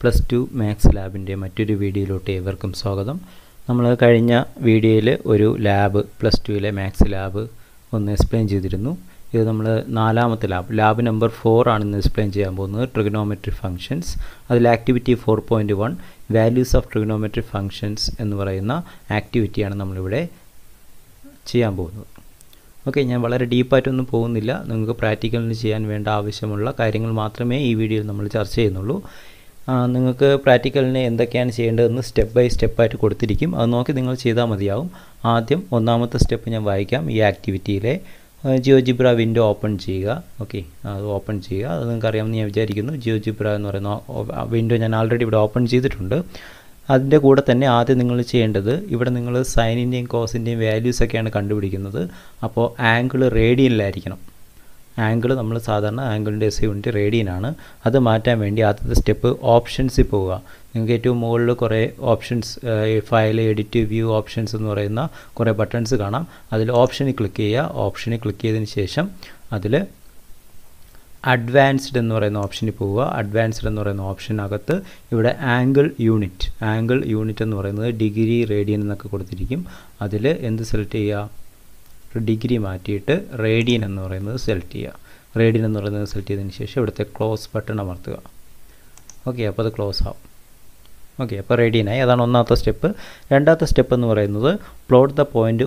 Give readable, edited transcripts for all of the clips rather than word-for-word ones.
+2 maths ലാബിൻ്റെ മറ്റൊരു വീഡിയോയിലോട്ട് ഏവർക്കും സ്വാഗതം. നമ്മൾ കഴിഞ്ഞ വീഡിയോയിൽ ഒരു ലാബ് +2ലെ മാത്സ് ലാബ് ഒന്ന് എക്സ്പ്ലെയിൻ ചെയ്തിരുന്നു. ഇത് നമ്മൾ നാലാമത്തെ ലാബ് നമ്പർ 4 ആണ് ഇന്ന് എക്സ്പ്ലെയിൻ ചെയ്യാൻ പോകുന്നത്. Trigonometry functions. അതിൽ activity 4.1 values of trigonometry functions എന്ന് പറയുന്ന ആക്ടിവിറ്റിയാണ് നമ്മളിവിടെ ചെയ്യാൻ പോകുന്നത്. ഓക്കെ, ഞാൻ വളരെ ഡീപ്പായിട്ടൊന്നും പോകുന്നില്ല. നിങ്ങൾക്ക് പ്രാക്ടിക്കലിന് ചെയ്യാൻ വേണ്ട ആവശ്യമുള്ള കാര്യങ്ങൾ മാത്രമേ ഈ വീഡിയോയിൽ നമ്മൾ ചർച്ച ചെയ്യുന്നുള്ളൂ. നിങ്ങൾക്ക് പ്രാക്ടിക്കലിന് എന്തൊക്കെയാണ് ചെയ്യേണ്ടതെന്ന് സ്റ്റെപ്പ് ബൈ സ്റ്റെപ്പായിട്ട് കൊടുത്തിരിക്കും. അത് നോക്കി നിങ്ങൾ ചെയ്താൽ മതിയാവും. ആദ്യം ഒന്നാമത്തെ സ്റ്റെപ്പ് ഞാൻ വായിക്കാം. ഈ ആക്ടിവിറ്റിയിലെ ജിയോജിബ്ര വിൻഡോ ഓപ്പൺ ചെയ്യുക. ഓക്കെ, അത് ഓപ്പൺ ചെയ്യുക. അത് നിങ്ങൾക്ക് അറിയാമെന്ന് ഞാൻ വിചാരിക്കുന്നു. ജിയോജിബ്ര എന്ന് പറയുന്ന വിൻഡോ ഞാൻ ആൾറെഡി ഇവിടെ ഓപ്പൺ ചെയ്തിട്ടുണ്ട്. അതിൻ്റെ കൂടെ തന്നെ ആദ്യം നിങ്ങൾ ചെയ്യേണ്ടത്, ഇവിടെ നിങ്ങൾ സൈനിൻ്റെയും കോസിൻ്റെയും വാല്യൂസൊക്കെയാണ് കണ്ടുപിടിക്കുന്നത്. അപ്പോൾ ആംഗിൾ റേഡിയനിലായിരിക്കണം. ആംഗിൾ നമ്മൾ സാധാരണ ആംഗിളിൻ്റെ SI യൂണിറ്റ് റേഡിയനാണ്. അത് മാറ്റാൻ വേണ്ടി ആദ്യത്തെ സ്റ്റെപ്പ് ഓപ്ഷൻസിൽ പോവുക. നിങ്ങൾക്ക് ഏറ്റവും മുകളിൽ കുറേ options, file, edit, view options എന്ന് പറയുന്ന കുറേ ബട്ടൺസ് കാണാം. അതിൽ ഓപ്ഷനിൽ ക്ലിക്ക് ചെയ്യുക. ഓപ്ഷനിൽ ക്ലിക്ക് ചെയ്തതിന് ശേഷം അതിൽ അഡ്വാൻസ്ഡ് എന്ന് പറയുന്ന ഓപ്ഷനിൽ പോവുക. അഡ്വാൻസ്ഡ് എന്ന് പറയുന്ന ഓപ്ഷനകത്ത് ഇവിടെ ആംഗിൾ യൂണിറ്റ് എന്ന് പറയുന്നത് ഡിഗ്രി, റേഡിയൻ എന്നൊക്കെ കൊടുത്തിരിക്കും. അതിൽ എന്ത് സെലക്ട് ചെയ്യുക? ഡിഗ്രി മാറ്റിയിട്ട് റേഡിയൻ എന്ന് പറയുന്നത് സെലക്ട് ചെയ്യുക. റേഡിയൻ എന്ന് പറയുന്നത് സെലക്ട് ചെയ്തതിന് ശേഷം ഇവിടുത്തെ ക്ലോസ് ബട്ടൺ അമർത്തുക. ഓക്കെ, അപ്പോൾ അത് ക്ലോസ് ആവും. ഓക്കെ, അപ്പോൾ റേഡിയനായി. അതാണ് ഒന്നാമത്തെ സ്റ്റെപ്പ്. രണ്ടാമത്തെ സ്റ്റെപ്പ് എന്ന് പറയുന്നത് പ്ലോട്ട് ദ പോയിൻ്റ്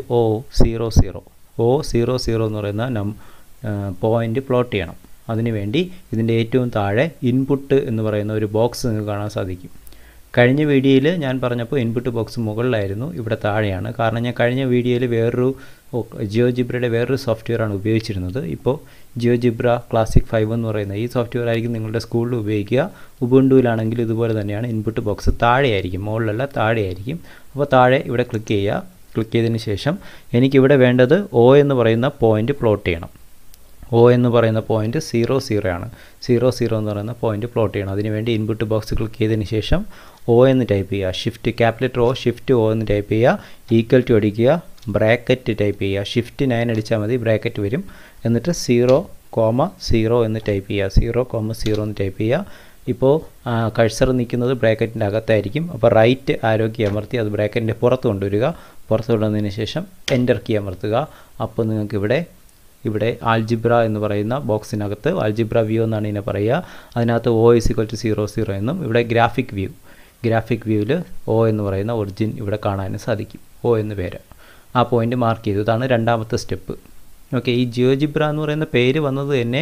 O00 എന്ന് പറയുന്ന പോയിൻ്റ് പ്ലോട്ട് ചെയ്യണം. അതിനുവേണ്ടി ഇതിൻ്റെ ഏറ്റവും താഴെ ഇൻപുട്ട് എന്ന് പറയുന്ന ഒരു ബോക്സ് നിങ്ങൾക്ക് കാണാൻ സാധിക്കും. കഴിഞ്ഞ വീഡിയോയിൽ ഞാൻ പറഞ്ഞപ്പോൾ ഇൻപുട്ട് ബോക്സ് മുകളിലായിരുന്നു, ഇവിടെ താഴെയാണ്. കാരണം ഞാൻ കഴിഞ്ഞ വീഡിയോയിൽ ജിയോജിബ്രയുടെ വേറൊരു സോഫ്റ്റ്വെയറാണ് ഉപയോഗിച്ചിരുന്നത്. ഇപ്പോൾ ജിയോജിബ്ര ക്ലാസിക് 5 എന്ന് പറയുന്ന ഈ സോഫ്റ്റ്വെയർ ആയിരിക്കും നിങ്ങളുടെ സ്കൂളിൽ ഉപയോഗിക്കുക. ഉബുണ്ടുവിലാണെങ്കിൽ ഇതുപോലെ തന്നെയാണ്. ഇൻപുട്ട് ബോക്സ് താഴെയായിരിക്കും, മുകളിലല്ല താഴെയായിരിക്കും. അപ്പോൾ താഴെ ഇവിടെ ക്ലിക്ക് ചെയ്യുക. ക്ലിക്ക് ചെയ്തതിന് ശേഷം എനിക്കിവിടെ വേണ്ടത് O എന്ന് പറയുന്ന പോയിൻ്റ് പ്ലോട്ട് ചെയ്യണം. O എന്ന് പറയുന്ന പോയിൻ്റ് 00 ആണ്. 00 എന്ന് പറയുന്ന പോയിൻ്റ് പ്ലോട്ട് ചെയ്യണം. അതിനുവേണ്ടി ഇൻപുട്ട് ബോക്സ് ക്ലിക്ക് ചെയ്തതിന് ശേഷം O എന്ന് ടൈപ്പ് ചെയ്യുക. ഷിഫ്റ്റ് ക്യാപിറ്റൽ O എന്ന് ടൈപ്പ് ചെയ്യുക. ഈക്വൽ ടു അടിക്കുക. ബ്രാക്കറ്റ് ടൈപ്പ് ചെയ്യുക. ഷിഫ്റ്റ് 9 അടിച്ചാൽ മതി, ബ്രാക്കറ്റ് വരും. എന്നിട്ട് 0,0 എന്ന് ടൈപ്പ് ചെയ്യുക. 0,0 എന്ന് ടൈപ്പ് ചെയ്യുക. ഇപ്പോൾ കഴ്സർ നിൽക്കുന്നത് ബ്രാക്കറ്റിൻ്റെ അകത്തായിരിക്കും. അപ്പോൾ റൈറ്റ് ആരോ കീ അമർത്തി അത് ബ്രാക്കറ്റിൻ്റെ പുറത്ത് കൊണ്ടുവരിക. പുറത്ത് കൊണ്ടുവന്നതിന് ശേഷം എൻ്റർ കീ അമർത്തുക. അപ്പോൾ നിങ്ങൾക്ക് ഇവിടെ ആൽജിബ്ര എന്ന് പറയുന്ന ബോക്സിനകത്ത് ആൽജിബ്ര വ്യൂ എന്നാണ് ഇതിനെ പറയുക. അതിനകത്ത് O=00 എന്നും ഇവിടെ ഗ്രാഫിക് വ്യൂവിൽ O എന്ന് പറയുന്ന ഒറിജിൻ ഇവിടെ കാണാനും സാധിക്കും. O എന്ന് പേര് ആ പോയിൻ്റ് മാർക്ക് ചെയ്തു. ഇതാണ് രണ്ടാമത്തെ സ്റ്റെപ്പ്. ഓക്കെ, ഈ ജിയോജിബ്ര എന്ന് പറയുന്ന പേര് വന്നത് തന്നെ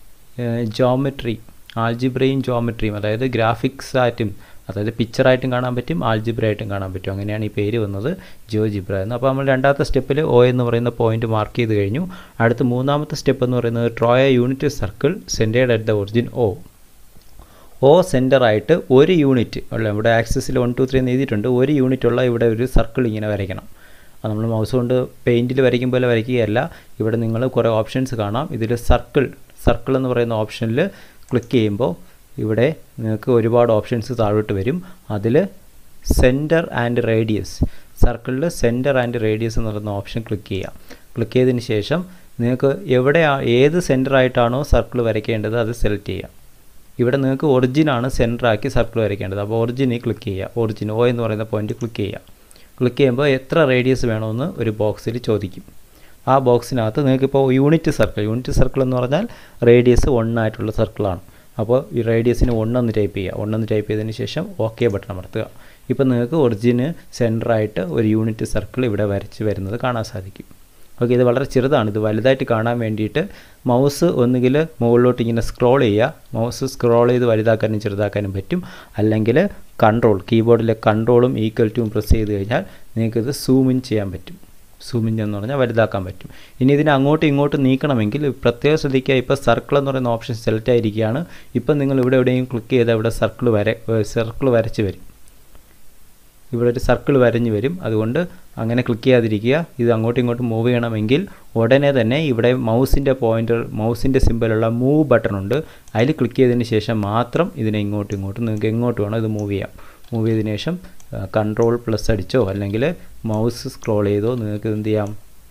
ആൽജിബ്രയും ജോമെട്രിയും, അതായത് ഗ്രാഫിക്സ് ആയിട്ടും, അതായത് പിക്ചറായിട്ടും കാണാൻ പറ്റും, ആൽജിബ്രയായിട്ടും കാണാൻ പറ്റും. അങ്ങനെയാണ് ഈ പേര് വന്നത്, ജിയോജിബ്ര എന്ന്. അപ്പോൾ നമ്മൾ രണ്ടാമത്തെ സ്റ്റെപ്പിൽ O എന്ന് പറയുന്ന പോയിൻ്റ് മാർക്ക് ചെയ്ത് കഴിഞ്ഞു. അടുത്ത മൂന്നാമത്തെ സ്റ്റെപ്പ് എന്ന് പറയുന്നത് draw a unit circle centred at the origin O സെൻറ്ററായിട്ട് ഒരു യൂണിറ്റ് ഉള്ള, ഇവിടെ ആക്സിസിൽ 1 2 3 എന്ന് എഴുതിയിട്ടുണ്ട്, ഒരു യൂണിറ്റ് ഉള്ള ഇവിടെ ഒരു സർക്കിൾ ഇങ്ങനെ വരയ്ക്കണം. അത് നമ്മൾ മൗസ് കൊണ്ട് പെയിൻറ്റിൽ വരയ്ക്കും പോലെ വരയ്ക്കുകയല്ല. ഇവിടെ നിങ്ങൾ കുറേ ഓപ്ഷൻസ് കാണാം. ഇതിൽ സർക്കിൾ എന്ന് പറയുന്ന ഓപ്ഷനിൽ ക്ലിക്ക് ചെയ്യുമ്പോൾ ഇവിടെ നിങ്ങൾക്ക് ഒരുപാട് ഓപ്ഷൻസ് താഴോട്ട് വരും. അതിൽ സെൻറ്റർ ആൻഡ് റേഡിയസ്, സർക്കിളിൽ സെൻറ്റർ ആൻഡ് റേഡിയസ് എന്ന് പറയുന്ന ഓപ്ഷൻ ക്ലിക്ക് ചെയ്യുക. ക്ലിക്ക് ചെയ്തതിന് ശേഷം നിങ്ങൾക്ക് ഏത് സെൻറ്ററായിട്ടാണോ സർക്കിൾ വരയ്ക്കേണ്ടത് അത് സെലക്ട് ചെയ്യുക. ഇവിടെ നിങ്ങൾക്ക് ഒറിജിനാണ് സെൻറ്ററാക്കി സർക്കിൾ വരയ്ക്കേണ്ടത്. അപ്പോൾ ഒറിജിനിൽ ക്ലിക്ക് ചെയ്യുക. O എന്ന് പറയുന്ന പോയിൻ്റ് ക്ലിക്ക് ചെയ്യുക. ക്ലിക്ക് ചെയ്യുമ്പോൾ എത്ര റേഡിയസ് വേണമെന്ന് ഒരു ബോക്സിൽ ചോദിക്കും. ആ ബോക്സിനകത്ത് നിങ്ങൾക്കിപ്പോൾ യൂണിറ്റ് സർക്കിൾ എന്ന് പറഞ്ഞാൽ റേഡിയസ് 1 ആയിട്ടുള്ള സർക്കിളാണ്. അപ്പോൾ ഈ റേഡിയസിന് 1 എന്ന് ടൈപ്പ് ചെയ്യുക. 1 എന്ന് ടൈപ്പ് ചെയ്തതിന് ശേഷം ഓക്കെ ബട്ടൺ അമർത്തുക. ഇപ്പോൾ നിങ്ങൾക്ക് ഒറിജിന് സെൻറ്ററായിട്ട് ഒരു യൂണിറ്റ് സർക്കിൾ ഇവിടെ വരച്ച് വരുന്നത് കാണാൻ സാധിക്കും. ഓക്കെ, ഇത് വളരെ ചെറുതാണ്. ഇത് വലുതായിട്ട് കാണാൻ വേണ്ടിയിട്ട് മൗസ് ഒന്നുകിൽ മുകളിലോട്ട് ഇങ്ങനെ സ്ക്രോൾ ചെയ്യുക. മൗസ് സ്ക്രോൾ ചെയ്ത് വലുതാക്കാനും ചെറുതാക്കാനും പറ്റും. അല്ലെങ്കിൽ കീബോർഡിലെ കൺട്രോളും ഈക്വൽ ടു പ്രസ് ചെയ്ത് കഴിഞ്ഞാൽ നിങ്ങൾക്കിത് സൂം ഇൻ ചെയ്യാൻ പറ്റും. സൂം ഇൻ എന്ന് പറഞ്ഞാൽ വലുതാക്കാൻ പറ്റും. ഇനി ഇതിനെ അങ്ങോട്ടും ഇങ്ങോട്ടും നീക്കണമെങ്കിൽ പ്രത്യേകം ശ്രദ്ധിക്കുക. ഇപ്പോൾ സർക്കിൾ എന്ന് പറയുന്ന ഓപ്ഷൻ സെലക്ട് ആയിരിക്കുകയാണ്. ഇപ്പം നിങ്ങൾ ഇവിടെ എവിടെയും ക്ലിക്ക് ചെയ്താൽ ഇവിടെ സർക്കിൾ വരച്ച് വരും. ഇവിടെ ഒരു സർക്കിൾ വരഞ്ഞ് വരും. അതുകൊണ്ട് ക്ലിക്ക് ചെയ്യാതിരിക്കുക. ഇത് അങ്ങോട്ടും ഇങ്ങോട്ടും മൂവ് ചെയ്യണമെങ്കിൽ ഉടനെ തന്നെ ഇവിടെ മൗസിൻ്റെ സിമ്പലുള്ള മൂവ് ബട്ടൺ ഉണ്ട്. അതിൽ ക്ലിക്ക് ചെയ്തതിന് ശേഷം മാത്രം ഇതിനെ ഇങ്ങോട്ടും നിങ്ങൾക്ക് എങ്ങോട്ട് വേണോ ഇത് മൂവ് ചെയ്യാം. മൂവ് ചെയ്തതിന് ശേഷം കൺട്രോൾ പ്ലസ് അടിച്ചോ അല്ലെങ്കിൽ മൗസ് സ്ക്രോൾ ചെയ്തോ നിങ്ങൾക്ക് എന്ത് ചെയ്യാം,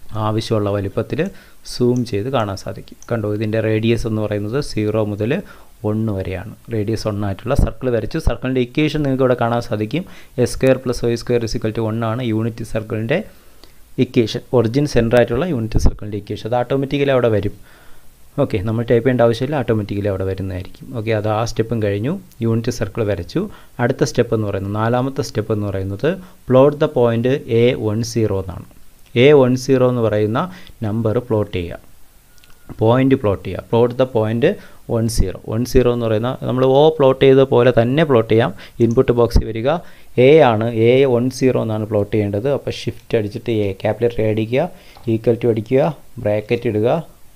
ആവശ്യമുള്ള വലിപ്പത്തിൽ സൂം ചെയ്ത് കാണാൻ സാധിക്കും. കണ്ടോ, ഇതിൻ്റെ റേഡിയസ് എന്ന് പറയുന്നത് 0 മുതൽ 1 വരെയാണ്. റേഡിയസ് 1 ആയിട്ടുള്ള സർക്കിൾ വരച്ചു. സർക്കിളിൻ്റെ ഇക്വേഷൻ നിങ്ങൾക്ക് ഇവിടെ കാണാൻ സാധിക്കും. x² + y² = 1 ആണ് യൂണിറ്റ് സർക്കിളിൻ്റെ ഇക്വേഷൻ. ഒറിജിൻ സെൻറ്റർ ആയിട്ടുള്ള യൂണിറ്റ് സർക്കിളിൻ്റെ ഇക്വേഷൻ. അത് ഓട്ടോമാറ്റിക്കലി അവിടെ വരും. ഓക്കെ, നമ്മൾ ടൈപ്പ് ചെയ്യേണ്ട ആവശ്യമില്ല, ഓട്ടോമാറ്റിക്കലി അവിടെ വരുന്നതായിരിക്കും. ഓക്കെ, അത് ആ സ്റ്റെപ്പും കഴിഞ്ഞു. യൂണിറ്റ് സർക്കിൾ വരച്ചു. അടുത്ത സ്റ്റെപ്പ് എന്ന് പറയുന്നത്, നാലാമത്തെ സ്റ്റെപ്പ് എന്ന് പറയുന്നത് പ്ലോട്ട് ദ പോയിൻ്റ് A10 എന്നാണ്. A10 എന്ന് പറയുന്ന നമ്പർ പ്ലോട്ട് ചെയ്യുക, പോയിൻ്റ് പ്ലോട്ട് ചെയ്യുക. പ്ലോട്ട് ദ പോയിൻ്റ് 10 എന്ന് പറയുന്ന നമ്മൾ O പ്ലോട്ട് ചെയ്ത പോലെ തന്നെ പ്ലോട്ട് ചെയ്യാം. ഇൻപുട്ട് ബോക്സിൽ വരിക A ആണ്, A10 എന്നാണ് പ്ലോട്ട് ചെയ്യേണ്ടത്. അപ്പോൾ ഷിഫ്റ്റ് അടിച്ചിട്ട് A ക്യാപിറ്റൽ A അടിക്കുക, ഈക്വൽ ടു അടിക്കുക, ബ്രാക്കറ്റ് ഇടുക,